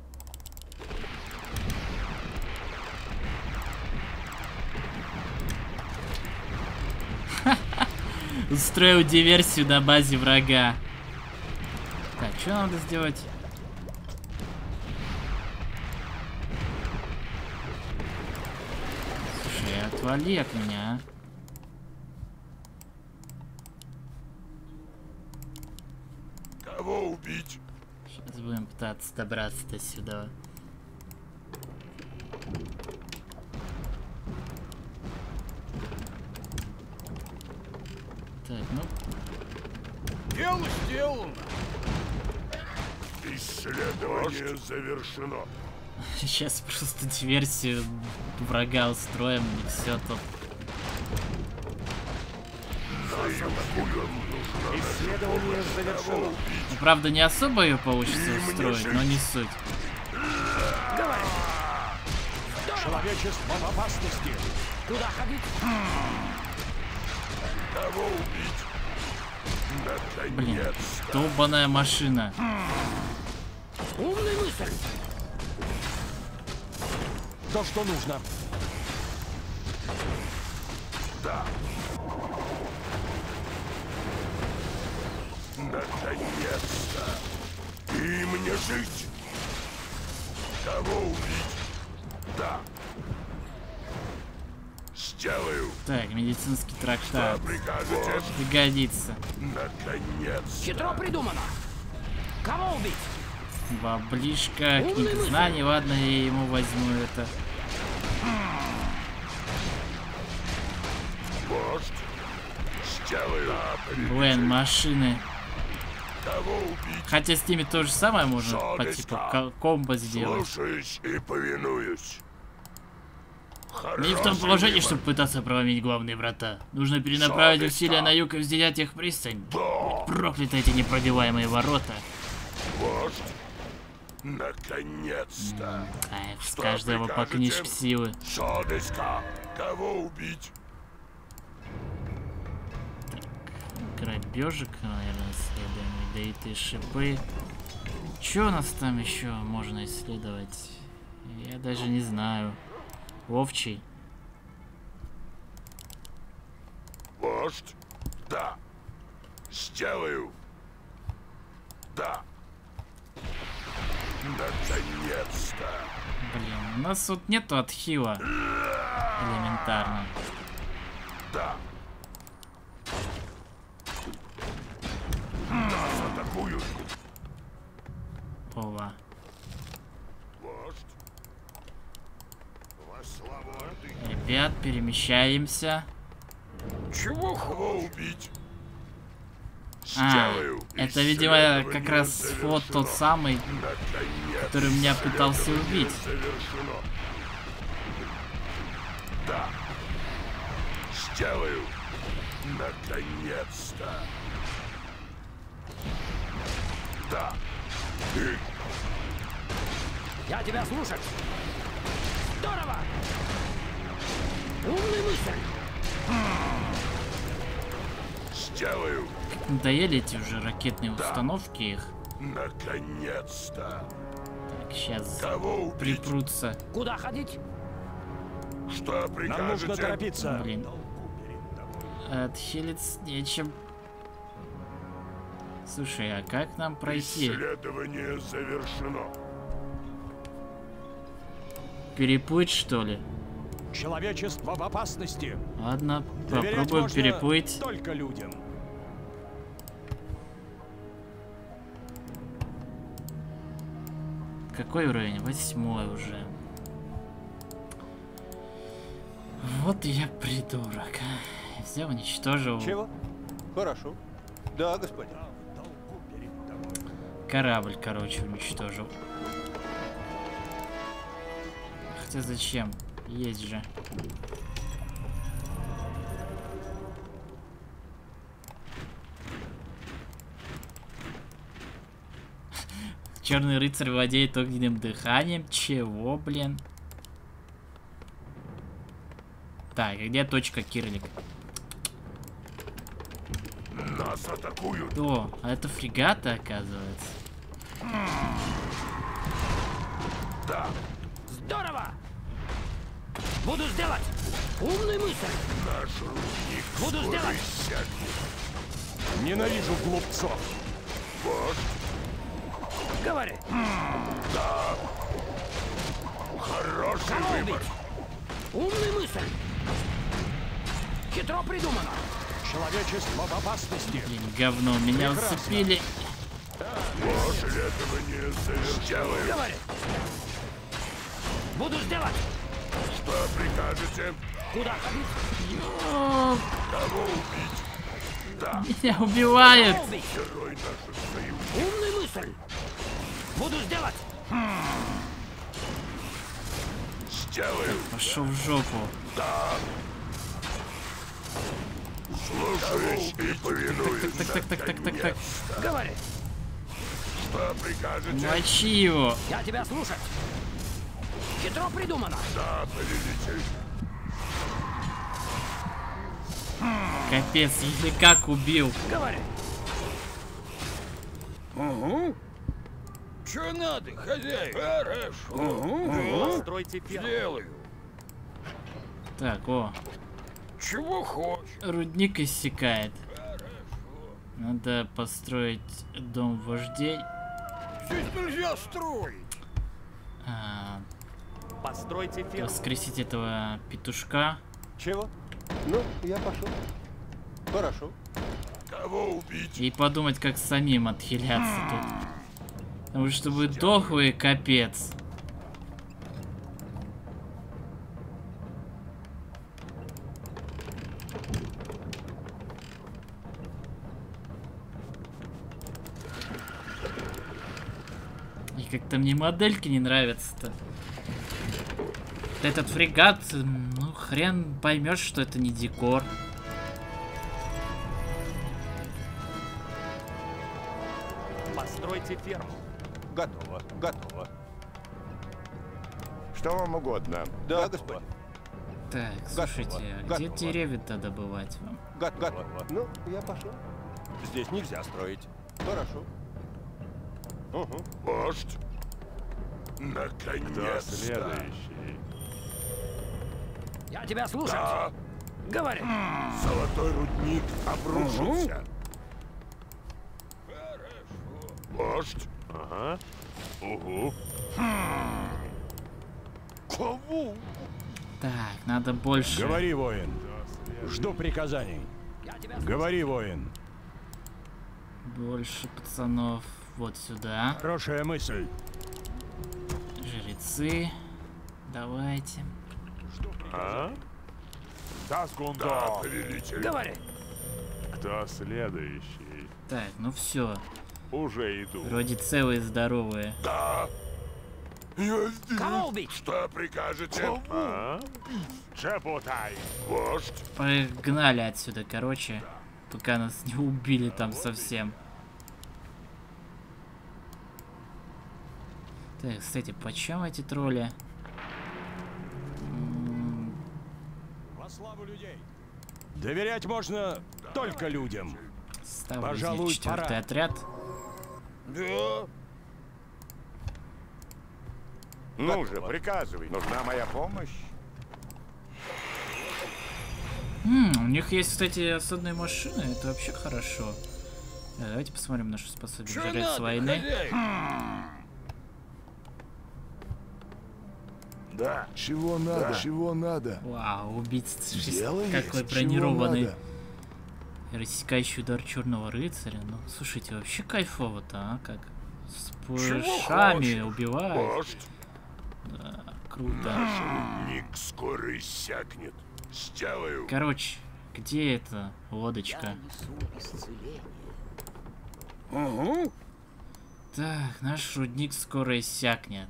A: Устроил диверсию на базе врага. Так, что надо сделать? Слушай, отвали от меня, а.
B: Кого убить?
A: Сейчас будем пытаться добраться до сюда.
C: Дело сделано.
B: Исследование завершено.
A: Сейчас просто диверсию врага устроим, и все тут.
D: Исследование завершено.
A: Ну, правда, не особо ее получится устроить, но не суть.
F: Говори.
D: Человечество в опасности.
F: Куда ходить?
B: Кого убить?
A: Блин,
B: Наконец-то.
A: долбаная машина.
F: Умная мысль.
D: То, что нужно.
B: Да. Наконец-то. И мне жить. Кого убить? Да. Сделаю.
A: Так, медицинский
B: Что
A: трактат.
B: прикажете?
A: Пригодится.
B: Наконец-то.
F: Хитро придумано. Кого убить?
A: Баблишка, книга знаний. Ладно, я ему возьму это.
B: Вождь. Сделаю.
A: Блин, машины.
B: Кого убить?
A: Хотя с ними то же самое можно по типу комбо сделать.
B: Слушаюсь и повинуюсь.
A: Не в том положении, чтобы пытаться проломить главные врата. Нужно перенаправить усилия на юг и взять их пристань. Прокляты эти непробиваемые ворота.
B: Вождь. Наконец-то.
A: Эх, с каждого по книжке силы.
B: Шодеска. Кого убить?
A: Грабежик, наверное, исследуем. Ядовитые шипы. Что у нас там еще можно исследовать? Я даже не знаю. Ловчий.
B: Вождь? Да. Сделаю. Да. Наконец-то.
A: Блин, у нас тут нету отхила. Элементарно.
B: Да. Нас атакуют.
A: Ова.
B: Вождь. Во славу Орды.
A: Ребят, перемещаемся.
C: Чего
B: Кого убить?
A: А,
B: Сделаю.
A: это, видимо, как раз флот тот самый, который меня пытался убить.
B: Завершено. Да. Сделаю. Наконец-то. Да. И
F: Я тебя слушать. Здорово. Умная мысль.
B: сделаю.
A: Надоели эти уже ракетные установки их.
B: Наконец-то.
A: Так, сейчас
B: Кого убить?
A: припрутся.
F: Куда ходить?
B: Что
D: Нам
B: прикажете?
D: нужно торопиться.
A: Блин. Отхилиться нечем. Слушай, а как нам пройти?
B: Исследование завершено.
A: Переплыть, что ли?
D: Человечество в опасности.
A: Ладно,
D: Доверять
A: попробуем
D: можно
A: переплыть.
D: только людям.
A: Какой уровень? 8 уже. Вот я придурок. Взял, уничтожил
G: Чего? Хорошо. Да, господин.
A: корабль, короче, уничтожил. Хотя зачем? Есть же. Черный рыцарь владеет огненным дыханием. Чего, блин? Так, где точка Кирлик?
B: Нас атакуют.
A: О, а это фрегаты, оказывается.
B: Да.
F: Здорово! Буду сделать! Умная мысль!
B: Наш рудник
F: Буду
B: скоро
F: сделать.
B: иссякнет.
D: Ненавижу глупцов.
B: Вождь.
F: Говори!
B: Хороший
F: Кого
B: выбор.
F: убить? Умная мысль! Хитро придумано!
D: Человечество в опасности.
A: Блин, говно, меня
D: Прекрасно.
A: усыпили.
B: Исследование завершено.
F: Говори! Буду сделать!
B: Что прикажете?
F: Куда ходить?
A: О,
B: Кого убить?
A: Меня убивают!
B: Герой наших союзников.
F: Умная мысль. Буду сделать.
B: Сделаю.
A: Пошел в жопу.
B: Слушаюсь и повинуюсь.
A: Так.
F: Говори.
B: Что прикажете?
A: Мочи его!
F: Я тебя слушать. Хитро придумано.
B: Да, повелитель.
A: Капец, или как убил?
F: Говори.
C: Что надо, хозяин? Хорошо.
D: Постройте ферму.
C: Сделаю.
A: Так, о,
C: Чего хочешь?
A: рудник иссякает. Надо построить дом вождей.
C: Здесь нельзя строить.
D: Постройте ферму.
A: Воскресить этого петушка.
G: Чего? Ну, я пошел. Хорошо.
B: Кого убить?
A: И подумать, как самим отхиляться тут. Потому что вы дохлые, капец. И как-то мне модельки не нравятся-то. Этот фрегат, ну хрен поймешь, что это не декор.
D: Постройте ферму.
G: Готово. Готово.
B: Что вам угодно?
G: Да, господин.
A: Так, слушайте, а где
G: готово.
A: деревья-то добывать вам?
G: Готово. Ну, я пошел. Здесь нельзя строить. Хорошо. Угу.
B: Вождь.
E: Кто
B: Наконец-то.
E: следующий?
F: Я тебя слушать.
B: Да,
F: Говори.
B: золотой рудник обрушился. Вождь.
E: Ага.
B: Угу. Кого?
A: Так, надо больше.
D: Говори, воин. Жду приказаний.
F: Я тебя слушать.
D: Говори, воин.
A: Больше пацанов вот сюда.
D: Хорошая мысль.
A: Жрецы. Давайте.
E: А?
B: Да, повелитель.
F: Говори.
E: Кто следующий?
A: Так, ну все.
E: Уже иду.
A: Вроде целые здоровые.
B: Да. Я здесь.
F: Кого убить?
B: Что прикажете?
E: А? Шепотай.
B: Вождь.
A: Погнали отсюда, короче. Пока нас не убили там совсем. Так, кстати, почем эти тролли?
D: Во славу людей. Доверять можно только людям.
A: Ставлю
D: Пожалуй,
A: здесь 4-й
D: пора.
A: отряд.
C: Да.
B: Ну же, приказывай. Нужна моя помощь.
A: У них есть, кстати, осадные машины. Это вообще хорошо. Давайте посмотрим нашу способность
C: Что
A: жрец
C: надо,
A: войны.
C: хозяин?
B: Да.
H: Чего надо? Чего надо?
A: Вау, убийца
H: Делай,
A: какой
H: чего
A: бронированный.
H: надо?
A: Рассекающий удар черного рыцаря. Ну, слушайте, вообще кайфово-то, а? Как? С
C: Чего
A: пушами
C: хочешь?
A: убивают.
B: Вождь.
A: Да, круто.
B: Рудник скоро иссякнет. Сделаю.
A: Короче, где эта лодочка? Так, наш рудник скоро иссякнет.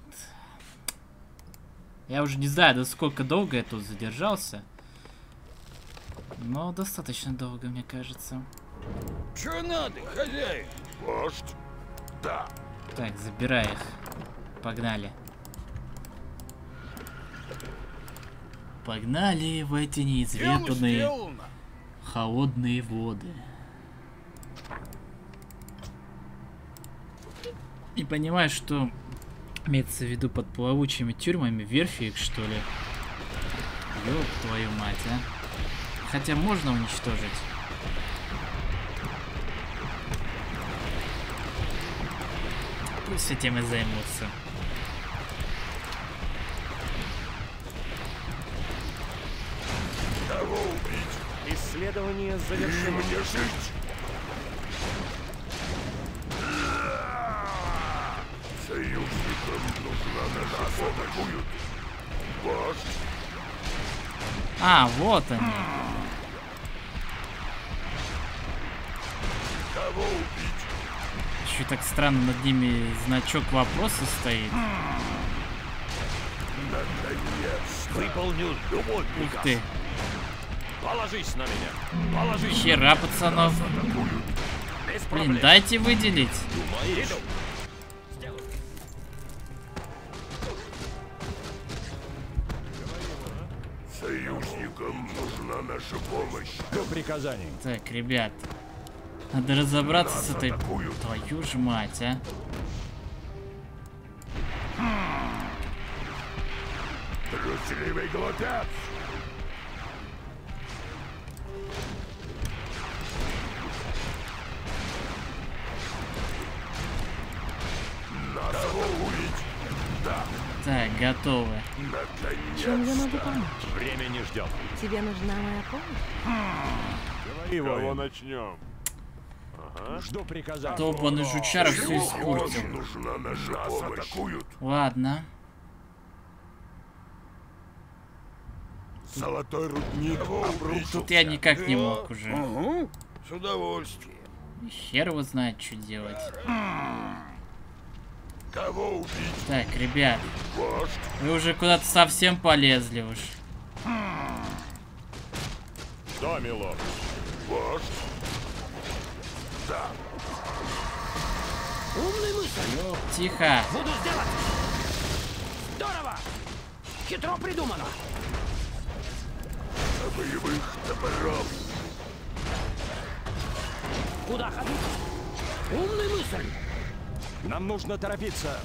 A: Я уже не знаю, до сколько долго я тут задержался. Но достаточно долго, мне кажется.
C: Что надо, хозяин?
B: Вождь. Да.
A: Так, забирай их. Погнали. Погнали в эти
C: Дело
A: неизведанные
C: сделано.
A: холодные воды. И понимаешь, что имеется в виду под плавучими тюрьмами, верфи их, что ли? Ёб твою мать, а. Хотя можно уничтожить. Пусть этим и займутся.
B: Кого убить?
D: Исследование завершено.
B: Мне жить. Союзникам нужна нас атакуют. Вождь.
A: А, вот они. Еще так странно, над ними значок вопроса стоит.
D: Выполню любой
A: Ух
D: приказ.
A: ты.
D: Положись на меня. Положись.
A: Хера, пацанов.
D: Без
A: Блин,
D: проблем.
A: дайте выделить.
D: Иду.
G: Союзникам нужна наша помощь.
D: До приказаний.
A: Так, ребят. Надо разобраться с этой... Твою ж мать, а.
G: Трусливый глотец. Нас убить. Да,
A: Так, готовы.
I: Чем я
G: наконец.
I: могу помочь?
D: Время не ждет.
I: Тебе нужна моя помощь?
D: Говори,
E: Кого
D: воин.
E: начнем?
D: Жду приказаний.
A: Тобаный жучара все испортил.
G: Нужна наша помощь. Атакуют.
A: Ладно.
G: Золотой рудник обрушился.
A: Тут я никак не мог уже.
C: Угу, с удовольствием.
A: Хер его знает, что делать.
G: Кого убить?
A: Так, ребят.
G: Вождь.
A: Вы уже куда-то совсем полезли уж.
D: Да, милорд.
G: Вождь. Да.
F: Умный мысль.
A: Тихо.
F: Буду сделать. Здорово. Хитро придумано.
G: Боевых топоров.
F: Куда ходить? Умный мысль.
D: Нам нужно торопиться.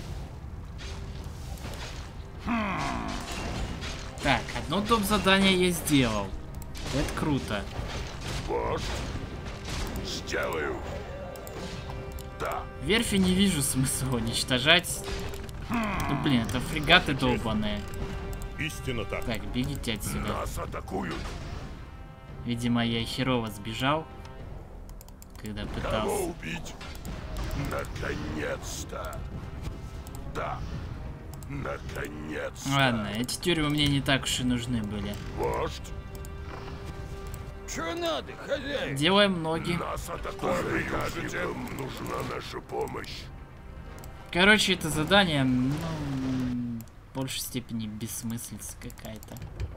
A: Так, одно топ задание я сделал. Это круто.
G: Вождь. Сделаю. Да.
A: Верфи не вижу смысла уничтожать. Ну блин, это фрегаты долбаные.
D: Истинно так.
A: Так, бегите отсюда.
G: Нас атакуют.
A: Видимо, я херово сбежал, когда
G: Кого
A: пытался.
G: убить? Наконец-то. Да. Наконец-то.
A: Ладно, эти тюрьмы мне не так уж и нужны были.
G: Вождь.
C: Чё надо, хозяин?
A: Делаем ноги.
G: Нас атакуют. Союзникам нужна наша помощь.
A: Короче, это задание, ну, в большей степени бессмыслица какая-то.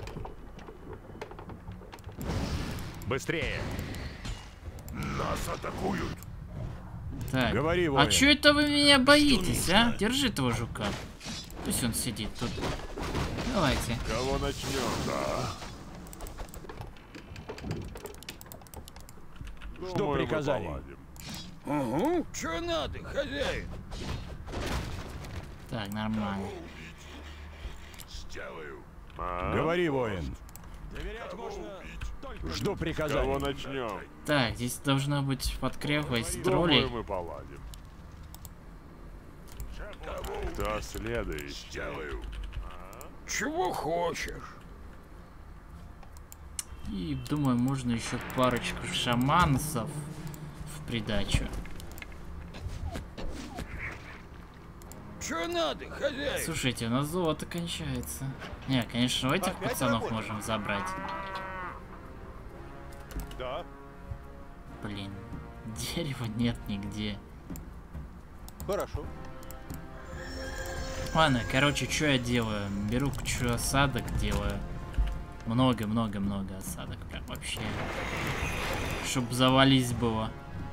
D: Быстрее.
G: Нас атакуют.
A: Так,
D: Говори,
A: а
D: воин.
A: чё это вы меня боитесь, а? Держи этого жука. Пусть он сидит тут. Давайте.
E: Кого начнем?
D: Жду
E: Думаю, мы
D: приказаний.
E: поладим.
C: Угу, чё надо, хозяин?
A: Так, нормально.
G: Сделаю.
E: А?
D: Говори, воин. Доверять можно. Жду
E: Кого
D: приказаний.
E: начнем?
A: Так, здесь должно быть подкрепость
E: Думаю,
A: троллей.
E: мы поладим. Кто следующий?
G: Сделаю.
C: Чего хочешь?
A: И думаю, можно еще парочку шаманцев в придачу.
C: Чё надо, хозяин?
A: Слушайте, у нас золото кончается. Не, конечно, у этих пацанов можем забрать.
D: Да.
A: Блин, дерева нет нигде.
G: Хорошо.
A: Ладно, короче, что я делаю? Беру кучу осадок, делаю. Много-много-много осадок. Прям вообще. Чтоб завались было.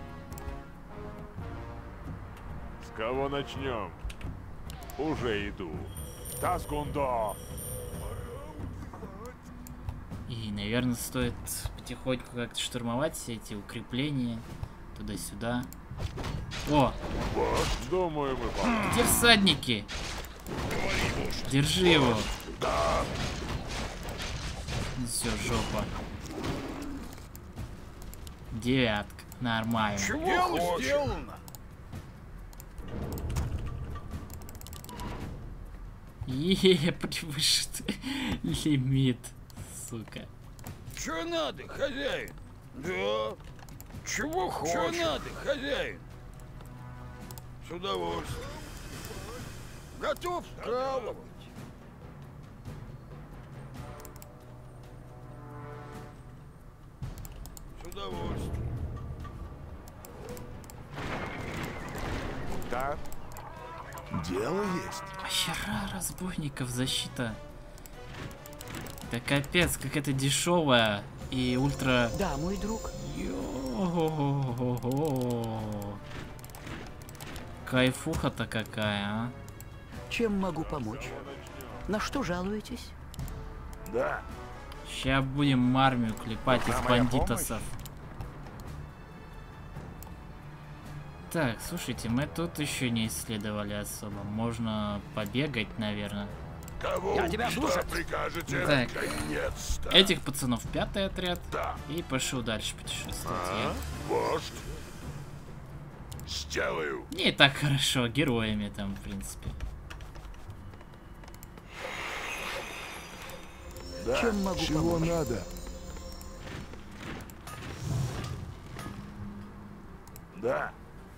E: С кого начнем? Уже иду. Таскундо!
A: И, наверное, стоит потихоньку как-то штурмовать все эти укрепления. Туда-сюда. О,
E: Думаю, мы поладим.
A: где всадники? Держи его. Все, жопа. Девятка. Нормально.
C: Чего хочешь?
F: сделано.
A: Превышен лимит, сука.
C: Чё надо, хозяин? Да. Чего хочешь? Чё надо, хозяин? С удовольствием. Готов вкалывать. С удовольствием.
B: Да.
H: Дело есть.
A: Хера разбойников, защита. Да капец, как это дешевая и ультра...
F: Да, мой друг.
A: Йо-хо-хо-хо. Кайфуха-то какая, а?
F: Чем могу помочь? На что жалуетесь?
H: Да.
A: Сейчас будем армию клепать из
B: Нужна моя
A: бандитосов. Так, слушайте, мы тут еще не исследовали особо. Можно побегать, наверное.
C: Кого
F: Я тебя слушаю.
C: прикажете?
A: Так,
C: Наконец-то.
A: этих пацанов 5-й отряд.
C: Да.
A: И пошел дальше путешествовать.
C: Вождь. Сделаю.
A: Не так хорошо, героями там, в принципе.
H: Да.
F: Чем могу
H: Чего
F: помочь?
H: надо? Да.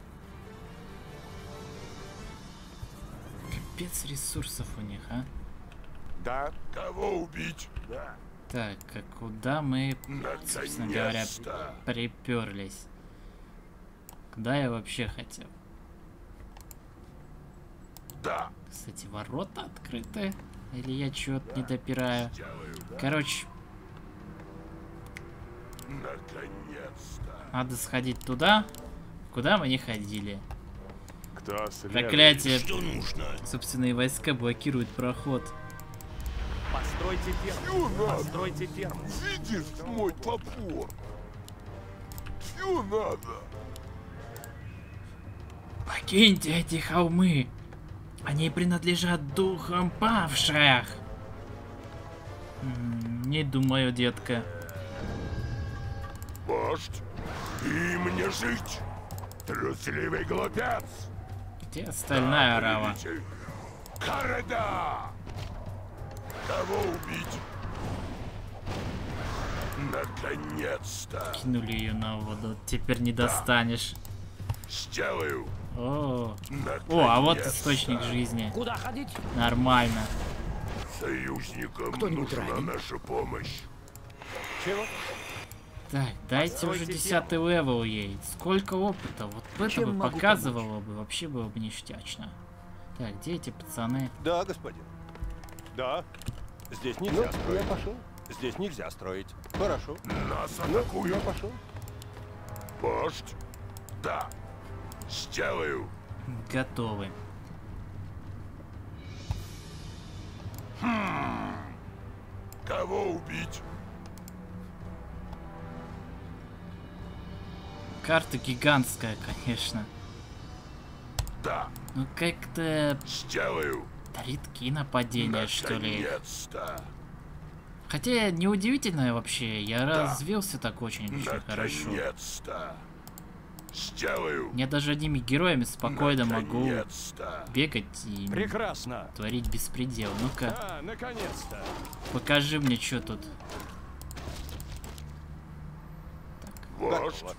A: Капец ресурсов у них, а?
B: Да.
C: Кого убить?
H: Да.
A: Так, а куда мы, собственно говоря,
C: Наконец-то.
A: приперлись? Куда я вообще хотел?
C: Да.
A: Кстати, ворота открыты. Или я чего-то не допираю? Короче,
C: Наконец-то.
A: надо сходить туда, куда мы не ходили.
E: Кто следует?
A: Проклятие.
C: Что нужно?
A: Собственные войска блокируют проход.
J: Постройте ферму. Постройте ферму.
C: Видишь мой топор? Чего надо?
A: Покиньте эти холмы. Они принадлежат духам павших. Не думаю, детка.
C: Вождь, и мне жить. Трусливый глупец.
A: Где остальная орава?
C: Хареда! Кого убить? Наконец-то.
A: Кинули ее на воду. Теперь не достанешь.
C: Сделаю.
A: О, а вот источник жизни.
F: Куда ходить?
A: Нормально.
C: Союзникам
F: Кто-нибудь
C: нужна
F: ранен?
C: наша помощь.
J: Чего?
A: Так, дайте уже
J: Постройте
A: 10-й левел ей. Сколько опыта. Вот это
F: Чем
A: бы
F: могу
A: показывало бы. Вообще было бы ништячно. Так, где эти пацаны?
G: Да, господин. Да. Здесь
H: Ну,
G: нельзя
H: я
G: строить.
H: пошел.
G: Здесь нельзя строить. Хорошо.
C: Нас
H: Ну,
C: атакуют.
H: я пошел.
C: Вождь? Да. Сделаю.
A: Готовы.
C: Кого убить?
A: Карта гигантская, конечно.
C: Да.
A: Ну как-то
C: Сделаю.
A: редкие нападения, что ли.
C: Наконец-то.
A: Хотя неудивительно вообще, я
C: Да.
A: развился так очень хорошо.
C: Наконец-то. Сделаю.
A: Я даже одними героями спокойно могу
C: Наконец-то.
A: бегать и
J: Прекрасно.
A: творить беспредел. Ну-ка,
J: Да, наконец-то.
A: покажи мне, что тут.
C: Вождь?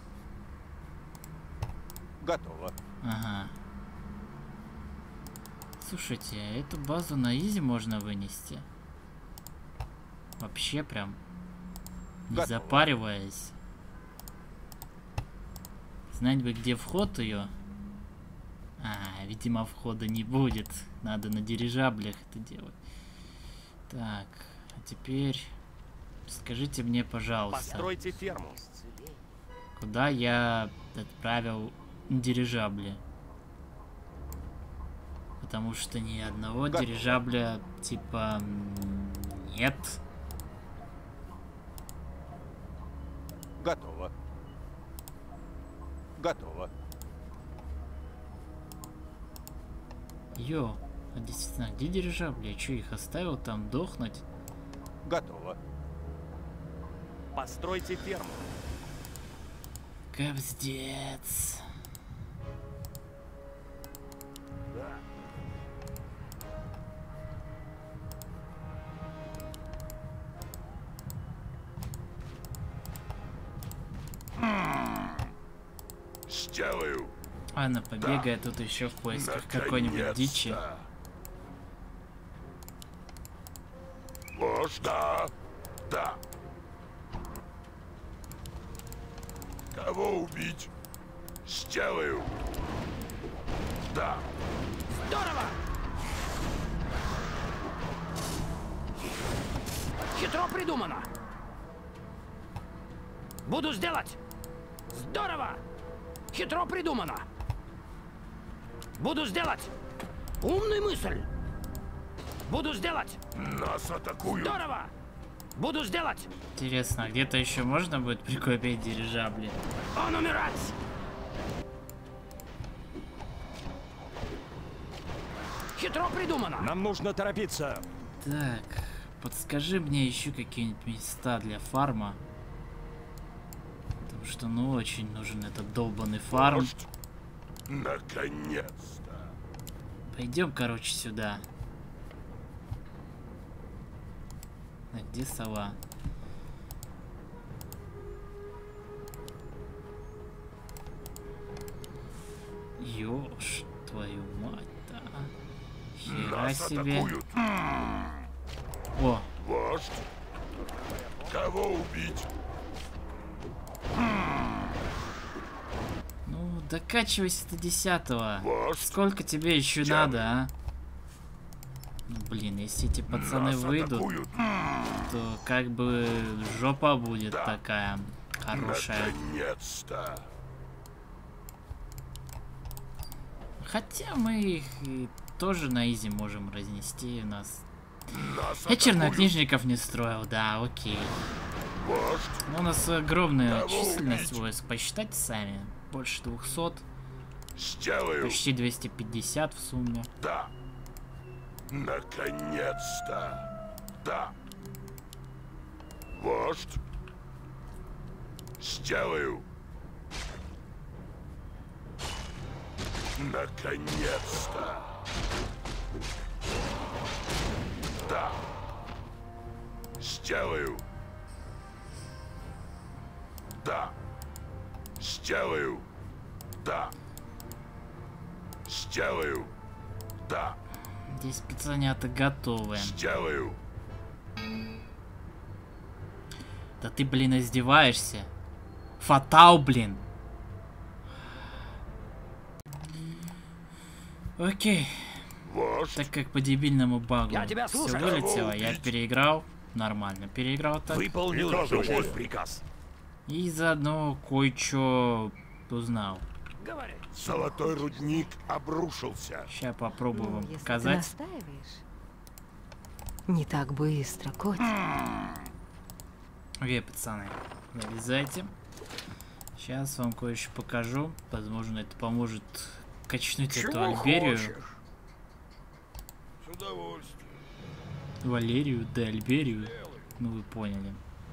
G: Готово.
A: Ага. Слушайте, а эту базу на изи можно вынести? Вообще прям не
G: Готово.
A: запариваясь. Знать бы, где вход ее. А, видимо, входа не будет. Надо на дирижаблях это делать. Так, а теперь скажите мне, пожалуйста,
J: Постройте ферму.
A: куда я отправил дирижабли? Потому что ни одного
G: Готово.
A: дирижабля типа нет.
G: Готово. Готово.
A: Йо, а действительно, где дирижабли? Я что, их оставил там дохнуть?
G: Готово.
J: Постройте ферму.
A: Капздец.
C: Сделаю.
A: Ладно, побегай тут еще в поисках какой-нибудь дичи.
C: Наконец-то. Вождь? Да. Да. Кого убить? Сделаю.
H: Да.
F: Здорово! Хитро придумано! Буду сделать! Здорово! Хитро придумано! Буду сделать! Умная мысль! Буду сделать!
H: Нас атакуют.
F: Здорово! Буду сделать!
A: Интересно, а где-то еще можно будет прикупить дирижабли?
F: Он умирать! Хитро придумано!
J: Нам нужно торопиться.
A: Так, подскажи мне еще какие-нибудь места для фарма. Потому что, ну, очень нужен этот долбанный фарм.
H: Вождь. Наконец-то.
A: Пойдем, короче, сюда. А где сова? Ёж твою мать-то, а. Хера
H: Нас
A: себе.
H: атакуют.
A: О,
H: Вождь. Кого убить?
A: ну докачивайся до 10-го.
H: Вождь.
A: Сколько тебе еще
H: Чем?
A: надо, а? Ну, блин, если эти пацаны
H: Нас
A: выйдут,
H: атакуют.
A: то как бы жопа будет
H: Да.
A: такая хорошая.
H: Наконец-то.
A: Хотя мы их и тоже на изи можем разнести. У нас.
H: Нас
A: Я
H: атакуют.
A: чернокнижников не строил, да, окей.
H: Вождь.
A: Но у нас огромная
H: Кого
A: численность
H: убить?
A: войск. Посчитайте сами. Больше 200,
H: Сделаю.
A: почти 250 в сумме.
H: Да. Наконец-то. Да. Вождь. Сделаю. Наконец-то. Да. Сделаю. Да. Сделаю. Да. Сделаю. Да.
A: Здесь пацанята готовы.
H: Сделаю.
A: Да ты, блин, издеваешься. Фатал, блин. Окей.
H: Вождь.
A: Так как по дебильному багу
F: Я тебя
A: все
F: слушаю.
A: вылетело,
H: Кого
A: я
H: убить?
A: переиграл. Нормально переиграл так.
J: Выполнил
H: Приказывай.
J: любой приказ.
A: И заодно кое-что узнал.
F: Говори!
H: Золотой рудник обрушился.
A: Сейчас попробую
I: Ну,
A: вам
I: если ты
A: показать.
I: настаиваешь. Не так быстро, котик.
A: Окей, пацаны, вылезайте. Сейчас вам кое-что покажу. Возможно, это поможет качнуть эту
C: Чего
A: Альберию.
C: хочешь? С удовольствием.
A: Валерию, да Альберию. Ну вы поняли.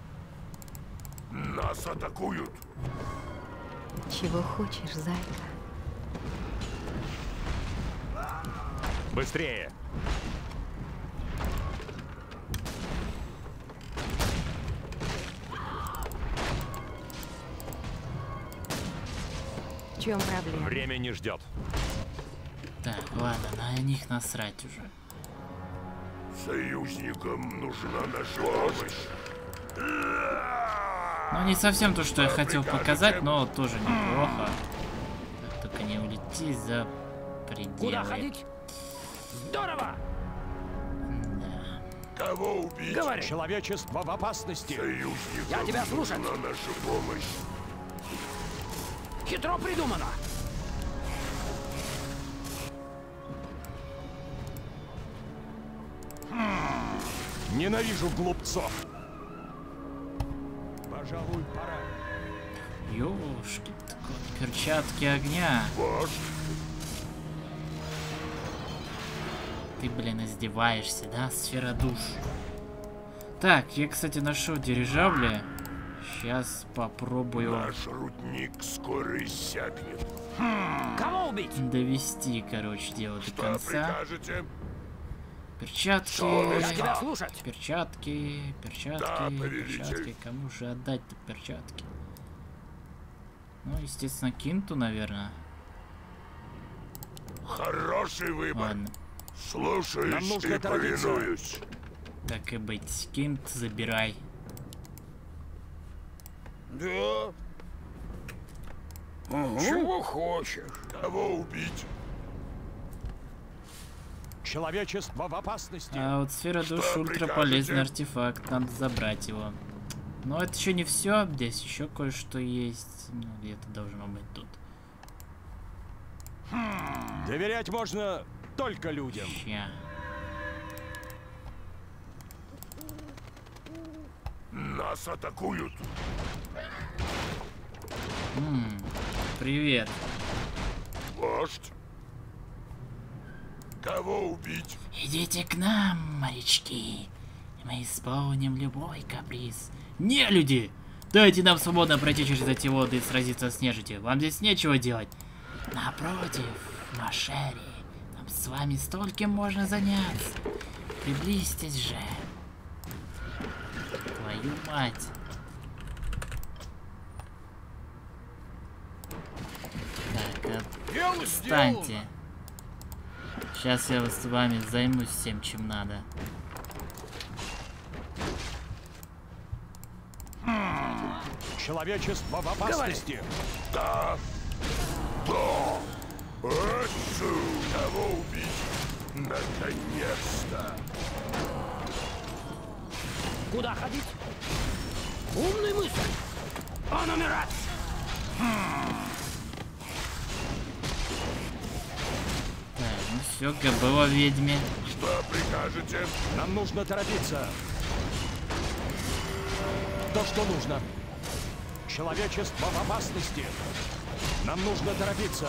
H: Нас атакуют.
I: Чего хочешь, зайка?
J: Быстрее.
I: В чем проблема?
J: Время не ждет.
A: Так, ладно, на них насрать уже.
H: Союзникам нужна наша помощь.
A: Ну, не совсем то, что я хотел
H: прикажете?
A: показать, но тоже неплохо. Так, только не улети за
F: Куда
A: пределы.
F: ходить? Здорово!
A: Да.
H: Кого убить?
F: Говори!
J: Человечество в опасности.
H: Союзникам
F: Я тебя слушаю.
H: нужна наша помощь.
F: Хитро придумано!
J: Ненавижу глупцов. Пожалуй, пора.
A: Ёшки, перчатки огня.
H: Вождь.
A: Ты, блин, издеваешься, да? Сфера душ. Так, я, кстати, нашел дирижабли. Сейчас попробую
H: Наш рудник скоро иссякнет.
F: Кого убить?
A: довести, короче, дело до
H: Что
A: конца.
H: прикажете?
A: Перчатки,
F: Я тебя слушать!
A: перчатки,
H: Да,
A: перчатки,
H: повелитель.
A: перчатки. Кому же отдать-то перчатки? Ну, естественно, Кинту, наверное.
H: Хороший выбор.
A: Ладно,
H: Слушаюсь
J: Нам нужно
H: и
J: торопиться.
H: повинуюсь.
A: так и быть. Кинт, забирай.
C: Да? Чего хочешь?
H: Кого убить?
J: Человечество в опасности.
A: А вот сфера душ ультра полезный артефакт, надо забрать его. Но это еще не все, здесь еще кое-что есть. Ну, где-то должно быть тут.
J: Доверять можно только людям.
A: Ща.
H: Нас атакуют.
A: Привет.
H: Вождь. Кого убить?
A: Идите к нам, морячки. Мы исполним любой каприз. Не, люди! Дайте нам свободно пройти через эти воды и сразиться с нежитью. Вам здесь нечего делать. Напротив, Машери, нам с вами стольким можно заняться. Приблизьтесь же. Твою мать. Так, отстаньте. Сейчас я с вами займусь всем, чем надо.
J: Человечество в опасности.
H: Да. Да. Отцу. Кого убить? Наконец-то.
F: Куда ходить? Умный мысль. Он умирает.
A: Так, ну все, ГБ ведьме.
H: Что прикажете?
J: Нам нужно торопиться. То, что нужно. Человечество в опасности. Нам нужно торопиться.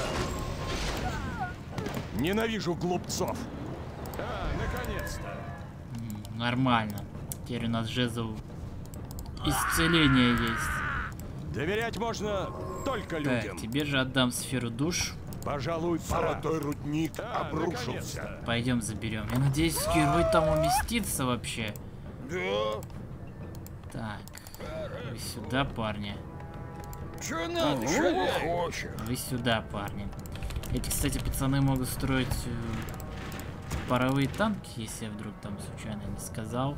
J: Ненавижу глупцов.
C: Наконец-то.
A: Нормально. Теперь у нас жезл исцеления есть.
J: Доверять можно только людям.
A: Так, тебе же отдам сферу душ.
J: Пожалуй, пора.
H: Золотой рудник обрушился.
A: Пойдем заберем. Я надеюсь, герой там уместится вообще.
H: Да.
A: Так, вы сюда, парни.
C: Чё надо, чего хочешь?
A: Вы сюда, парни. Эти, кстати, пацаны могут строить паровые танки, если я вдруг там случайно не сказал.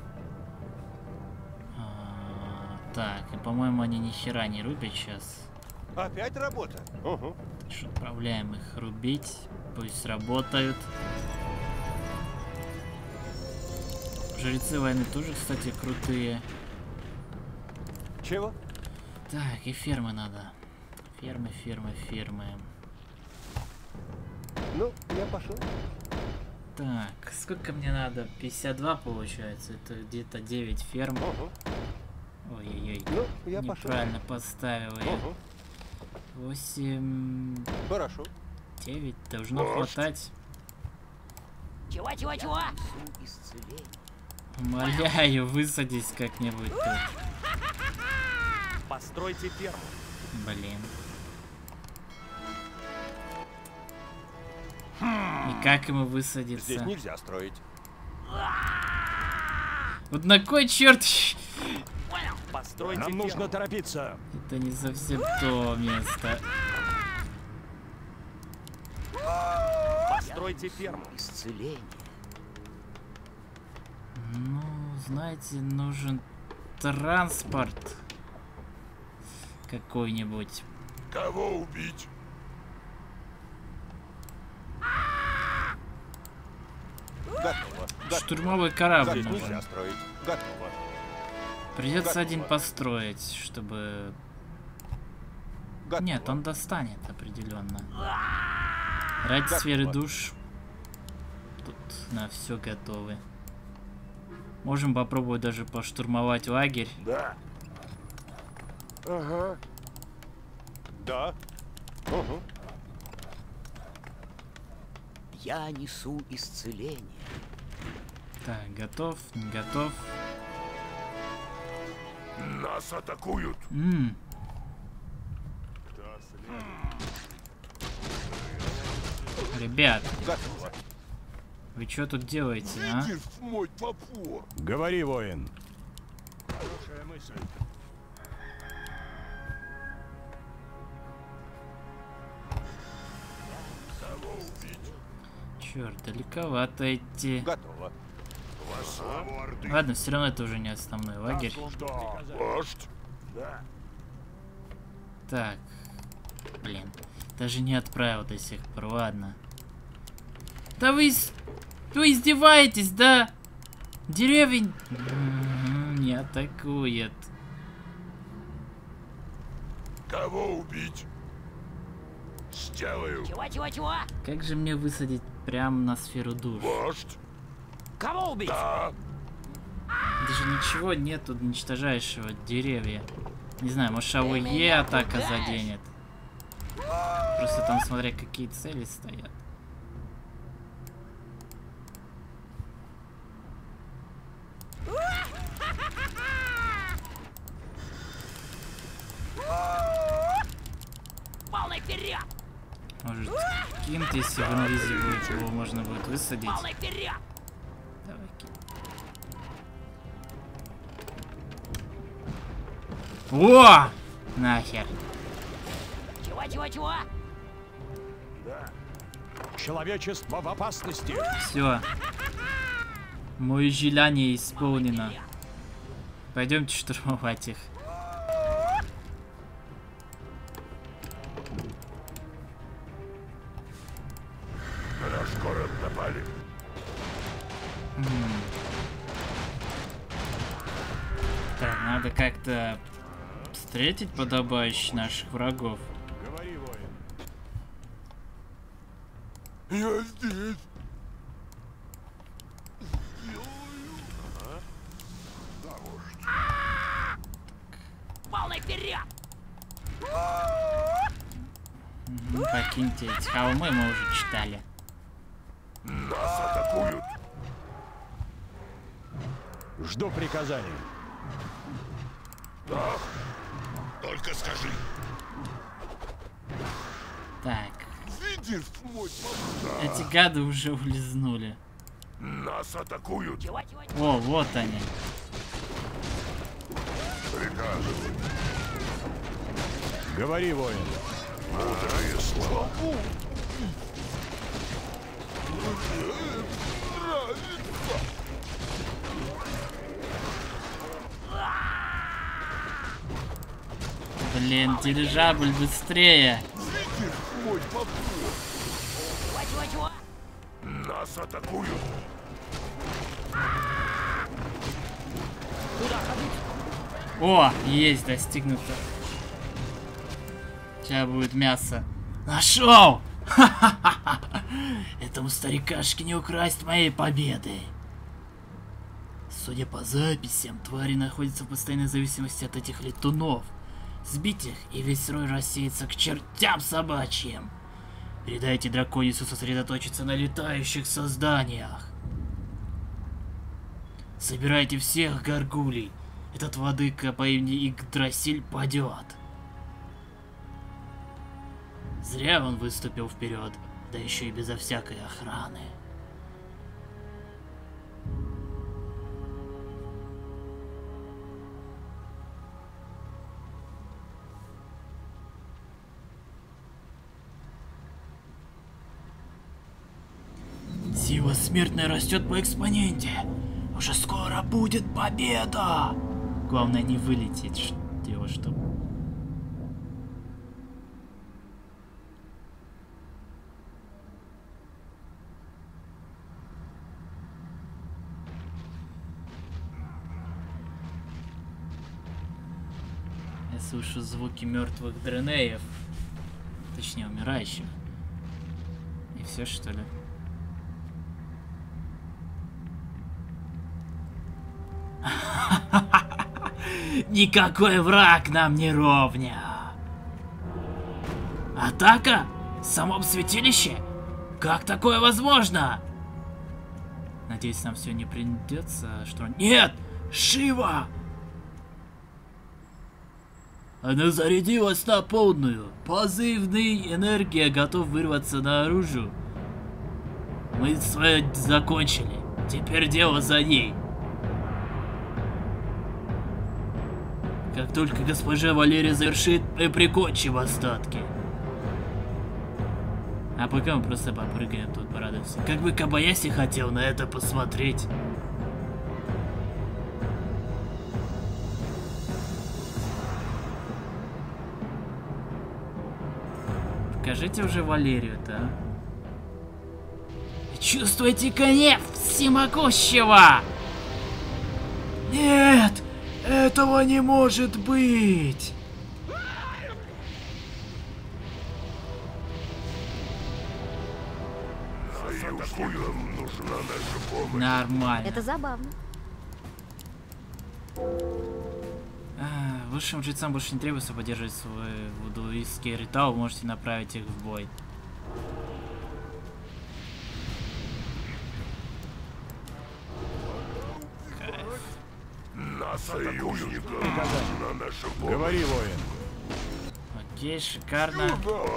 A: Так, и по-моему они ни хера не рубят сейчас.
G: Опять работа? Угу.
A: Так что отправляем их рубить. Пусть работают. Жрецы войны тоже, кстати, крутые.
G: Чего?
A: Так, и фермы надо. Фермы, фермы, фермы.
G: Ну, я пошел.
A: Так, сколько мне надо? 52 получается. Это где-то 9 ферм.
G: Угу.
A: Ой-ой-ой.
G: Ну, я пошел.
A: Неправильно поставил я.
G: Угу.
A: 8,
G: Хорошо.
A: 9 должно хватать.
F: Чего?
A: Умоляю, высадись как-нибудь тут.
J: Постройте ферму.
A: Блин. И как ему высадиться?
G: Здесь нельзя строить.
A: Вот на кой черт?
J: Постройте Нам нужно торопиться.
A: Это не совсем то место.
J: Постройте ферму.
F: Исцеление.
A: Ну, знаете, нужен транспорт какой-нибудь.
H: Кого убить?
G: Готово.
A: Штурмовой корабль
G: Здесь
A: нужен.
G: нельзя строить. Готово.
A: Придется
G: Готово.
A: один построить, чтобы...
G: Готово.
A: Нет, он достанет определенно. Ради
G: Готово.
A: сферы душ. Тут на все готовы. Можем попробовать даже поштурмовать лагерь.
H: Да. Ага.
G: Да. Угу.
F: Я несу исцеление.
A: Так, готов, не готов.
H: Нас атакуют.
A: Ребят,
G: Готово.
A: вы что тут делаете, а?
H: Видишь мой топор?
J: Говори, воин.
C: Хорошая мысль.
H: Кого убить?
A: Черт, далековато идти.
G: Готово.
H: Во славу Орды.
A: Ладно, все равно это уже не основной лагерь.
H: Да. Вождь. Да.
A: Так, блин, даже не отправил до сих пор, ладно. Да вы... Вы издеваетесь, да? Деревень не атакует.
H: Кого убить? Сделаю.
F: Чего?
A: Как же мне высадить прямо на сферу душ?
H: Вождь?
F: Кого убить?
H: Да.
A: Даже ничего нету уничтожающего деревья. Не знаю, может АОЕ атака заденет. Просто там смотря какие цели стоят.
F: Полный вперед!
A: Может, кинт, если в инвизе будет, его можно будет высадить.
F: Полный вперед!
A: Давай, кинь. О! Нахер.
F: Чего?
J: Человечество в опасности.
A: Все. Мое желание исполнено. Пойдемте штурмовать их.
H: На наш город напали.
A: Так, надо как-то встретить подобающе наших врагов.
E: Говори, воин.
H: Я здесь.
F: Полный вперед!
A: Покиньте эти холмы, мы уже читали.
H: Нас атакуют.
J: Жду приказаний.
H: Да. Только скажи.
A: Так,
H: Видишь мой попугай?
A: эти гады уже улизнули.
H: Нас атакуют.
A: О, вот они.
H: Приказывай.
J: Говори, воин.
H: Мудрые слова.
A: Блин, дирижабль быстрее.
H: Видишь мой попугай?
F: Чего?
H: Нас атакуют.
F: Куда ходить?
A: О, есть, достигнуто. Сейчас будет мясо. Нашел! Ха-ха-ха! Этому старикашке не украсть моей победы. Судя по записям, твари находятся в постоянной зависимости от этих летунов. Сбить их, и весь рой рассеется к чертям собачьим. Передайте драконису сосредоточиться на летающих созданиях. Собирайте всех горгулей. Этот владыка по имени Игдрасиль падет. Зря он выступил вперед, да еще и безо всякой охраны. Сила смертная растет по экспоненте. Уже скоро будет победа. Главное не вылететь, дело чтобы. Я слышу звуки мертвых дренеев. Точнее, умирающих. И все, что ли? Никакой враг нам не ровня. Атака? В самом святилище? Как такое возможно? Надеюсь, нам все не придется, что... Нет! Шива! Она зарядилась на полную. Позывный энергия готов вырваться наружу. Мы свое закончили. Теперь дело за ней. Как только госпожа Валерия завершит, мы прикончим остатки. А пока мы просто попрыгаем тут, порадуемся. Как бы Кабаяси хотел на это посмотреть. Покажите уже Валерию-то, а? Чувствуйте гнев всемогущего! Нет! Этого не может быть!
H: Союзникам нужна наша помощь.
A: Нормально.
I: Это забавно.
A: Высшим жрецам больше не требуется поддерживать свой вудуистский ритуал, вы можете направить их в бой. Кайф.
H: На союзникам нужна наша помощь.
J: Говори, воин.
A: Окей, шикарно.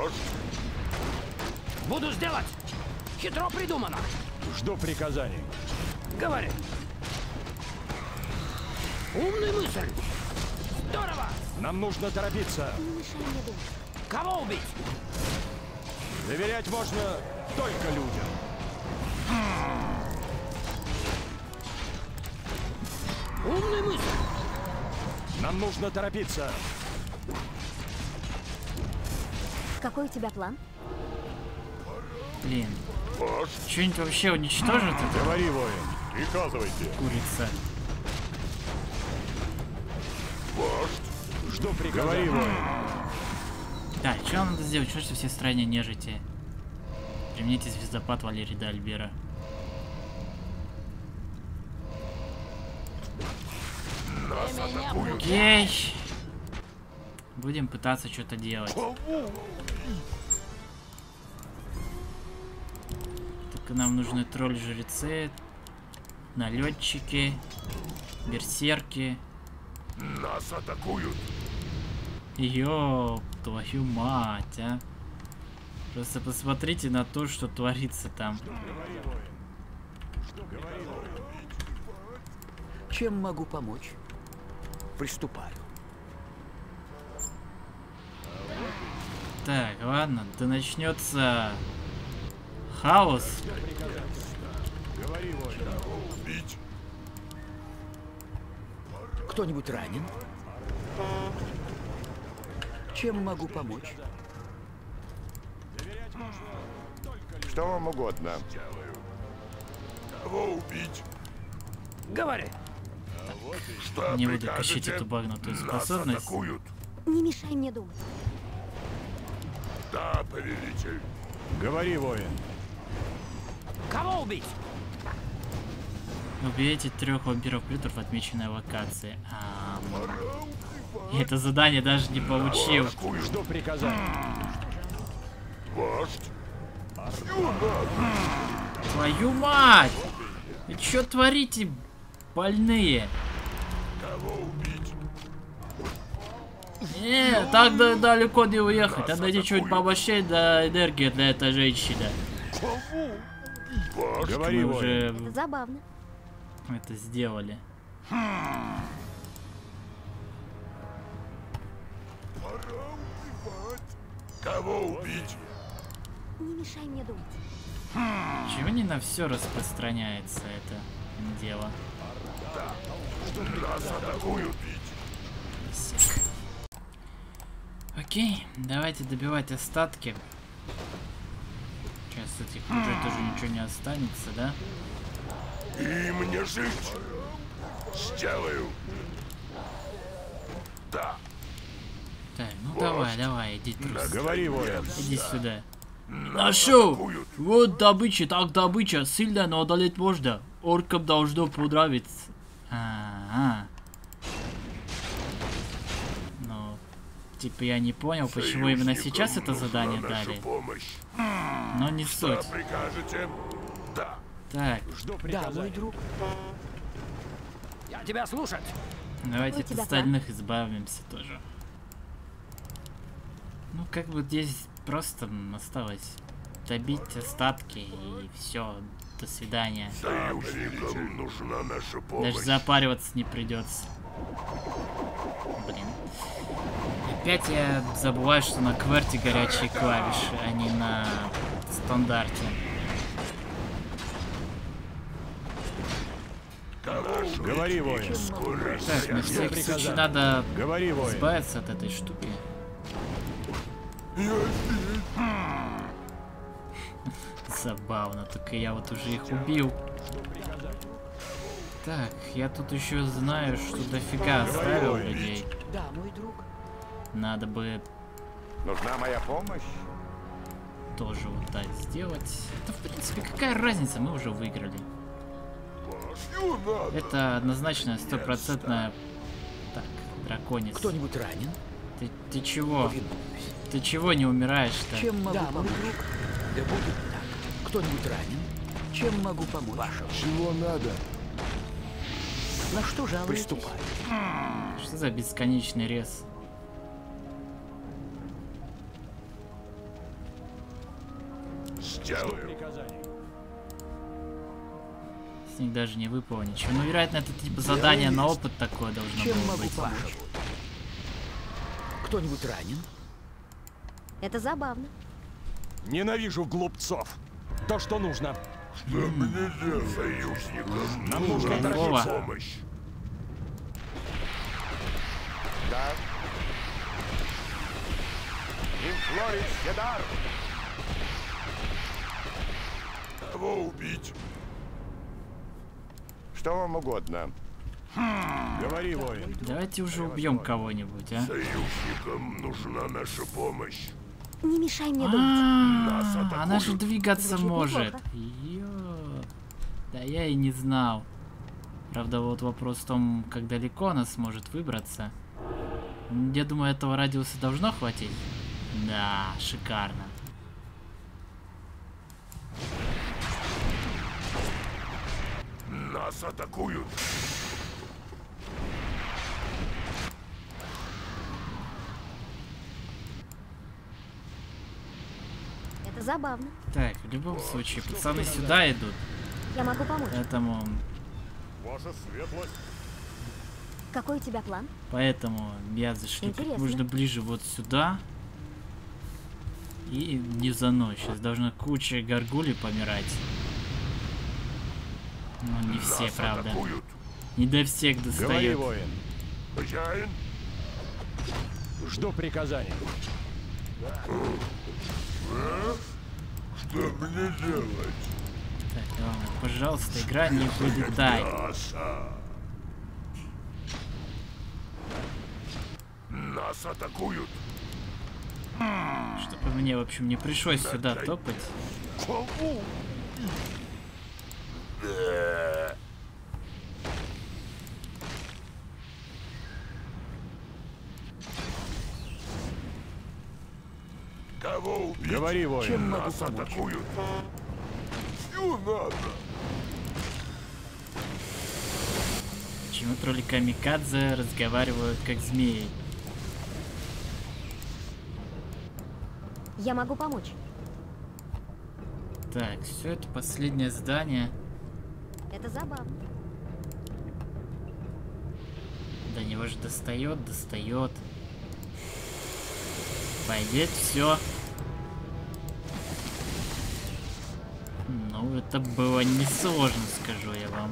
F: Буду сделать. Хитро придумано.
J: Жду приказаний.
F: Говори. Умная мысль. Здорово.
J: Нам нужно торопиться.
F: Кого убить?
J: Доверять можно только людям.
F: Умная мысль.
J: Нам нужно торопиться.
I: Какой у тебя план?
A: Блин. Что-нибудь вообще уничтожит это?
J: Говори, воин.
G: Приказывайте.
A: Курица.
J: Жду приказаний. Говори, воин.
A: Так, что надо сделать? Что все строения нежити? Примените звездопад Валерий де Альбера. Окей. Будем пытаться что-то делать. Так, нам нужны тролль-жрецы, налетчики, берсерки.
H: Нас атакуют.
A: Ёп, твою мать, а. Просто посмотрите на то, что творится там.
F: Чем могу помочь? Приступаю.
A: Так, ладно, да начнется хаос.
J: Говори, воин.
H: Убить.
F: Кто-нибудь ранен? Чем могу помочь?
B: Что вам угодно?
H: Кого убить?
F: Говори.
H: Что
A: Не буду
H: прикажете?
A: качать эту багнутую
H: Нас
A: способность.
H: атакуют.
I: Не мешай мне думать.
H: Да, повелитель.
J: Говори, воин.
F: Кого убить?
A: Убейте 3 вампиров-плютеров в отмеченной локации. Это задание даже не получил.
J: Жду приказаний.
H: Вождь.
A: Твою мать! Вы чё творите, больные?
H: Кого убить?
A: Так далеко не уехать. Надо найти что-нибудь помощнее для энергии для этой женщины.
H: Вождь.
J: Говори,
A: Мы
J: воин.
A: уже
I: Это забавно.
A: это сделали.
H: Пора убивать. Кого убить?
I: Не мешай мне думать.
A: Чего не на все распространяется это дело?
H: Нас атакуют.
A: Окей, давайте добивать остатки. Сейчас этих уже тоже ничего не останется, да?
H: И мне жить. Сделаю. Да.
A: Так, ну давай, иди трус.
J: Говори, воин.
A: Иди сюда. Нашел! Вот добыча, так добыча. Сильно, но одолеть можно. Оркам должно понравиться. Ну, типа я не понял, почему именно сейчас это задание дали. Но не суть.
H: Что прикажете? Да.
A: Так,
J: Жду
F: Да, мой
J: приказаний.
F: друг. Я тебя слушать.
A: давайте
I: у
A: от
I: тебя
A: остальных избавимся тоже. Ну, как бы здесь просто осталось добить остатки и все. До свидания.
H: Союзникам нужна наша помощь.
A: Даже запариваться не придется. Блин. Опять я забываю, что на кверте горячие клавиши, а не на стандарте.
J: Говори, воин.
A: Так, на всякий случай надо
J: Говори, воин.
A: избавиться от этой штуки. Забавно, только я вот уже их убил. Так, я тут еще знаю, что дофига оставил людей.
F: Да, мой друг.
A: Надо бы
B: Нужна моя помощь?
A: тоже вот так сделать. Да, в принципе, какая разница, мы уже выиграли. Это однозначно стопроцентная... Так, драконец.
F: Кто-нибудь ранен?
A: Ты чего?
F: Повинуюсь.
A: Ты чего не умираешь-то?
F: Чем могу помочь? Да будет так. Кто-нибудь ранен? Чем могу помочь?
H: Чего надо?
F: На что жалуетесь?
J: Приступай.
A: Что за бесконечный рез?
H: Сделаю.
J: Приказание.
A: С них даже не выпало ничего. Ну, вероятно, это типа задание на опыт такое должно
F: Чем
A: было
F: могу
A: быть.
F: помочь? Кто-нибудь ранен?
I: Это забавно.
J: Ненавижу глупцов. То, что нужно.
H: Что мне делать? Союзникам
J: Нам нужно
A: Вова.
J: торопиться.
H: помощь.
B: Да. Инфлорис Седар!
H: Кого убить?
B: Что вам угодно?
J: Говори, воин.
A: Давайте уже убьем кого-нибудь, а?
H: Союзникам нужна наша помощь.
I: Не мешай мне думать.
H: Нас
A: Она же
H: атакуют.
A: двигаться
I: Звучит
A: может.
I: неплохо.
A: Ё. Да я и не знал. Правда, вот вопрос в том, как далеко она сможет выбраться. Я думаю, этого радиуса должно хватить. Да, шикарно.
H: Нас атакуют.
I: Это забавно.
A: Так, в любом случае, пацаны сюда идут.
I: Я могу помочь.
A: Поэтому
B: Ваша светлость.
I: Какой у тебя план?
A: Поэтому я зашлю как
I: Интересно.
A: можно ближе вот сюда. И не за мной. Сейчас должна куча горгулей помирать. Ну, не все,
H: Нас
A: правда.
H: атакуют.
A: Не до всех
J: Говори,
A: достает.
J: воин.
H: Хозяин?
J: Жду приказаний.
H: Что мне делать?
A: Так, ладно, пожалуйста, игра не вылетай.
H: Мясо. Нас атакуют.
A: Чтобы мне, в общем, не пришлось сюда топать.
H: Кого убить?
J: Говори, воин.
F: Чем могу
H: Нас
F: помочь?
H: атакуют. Чего надо?
A: Почему тролли камикадзе разговаривают как змеи?
I: Я могу помочь.
A: Так, все это последнее здание.
I: Это забавно.
A: До него же достает. Пойдет все. Ну, это было несложно, скажу я вам.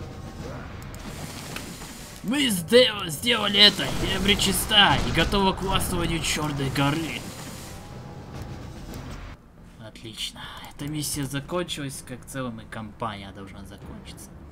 A: Мы сделали это! Дебри чиста и готова к властвованию Черной горы. Отлично. Эта миссия закончилась, как в целом и кампания должна закончиться.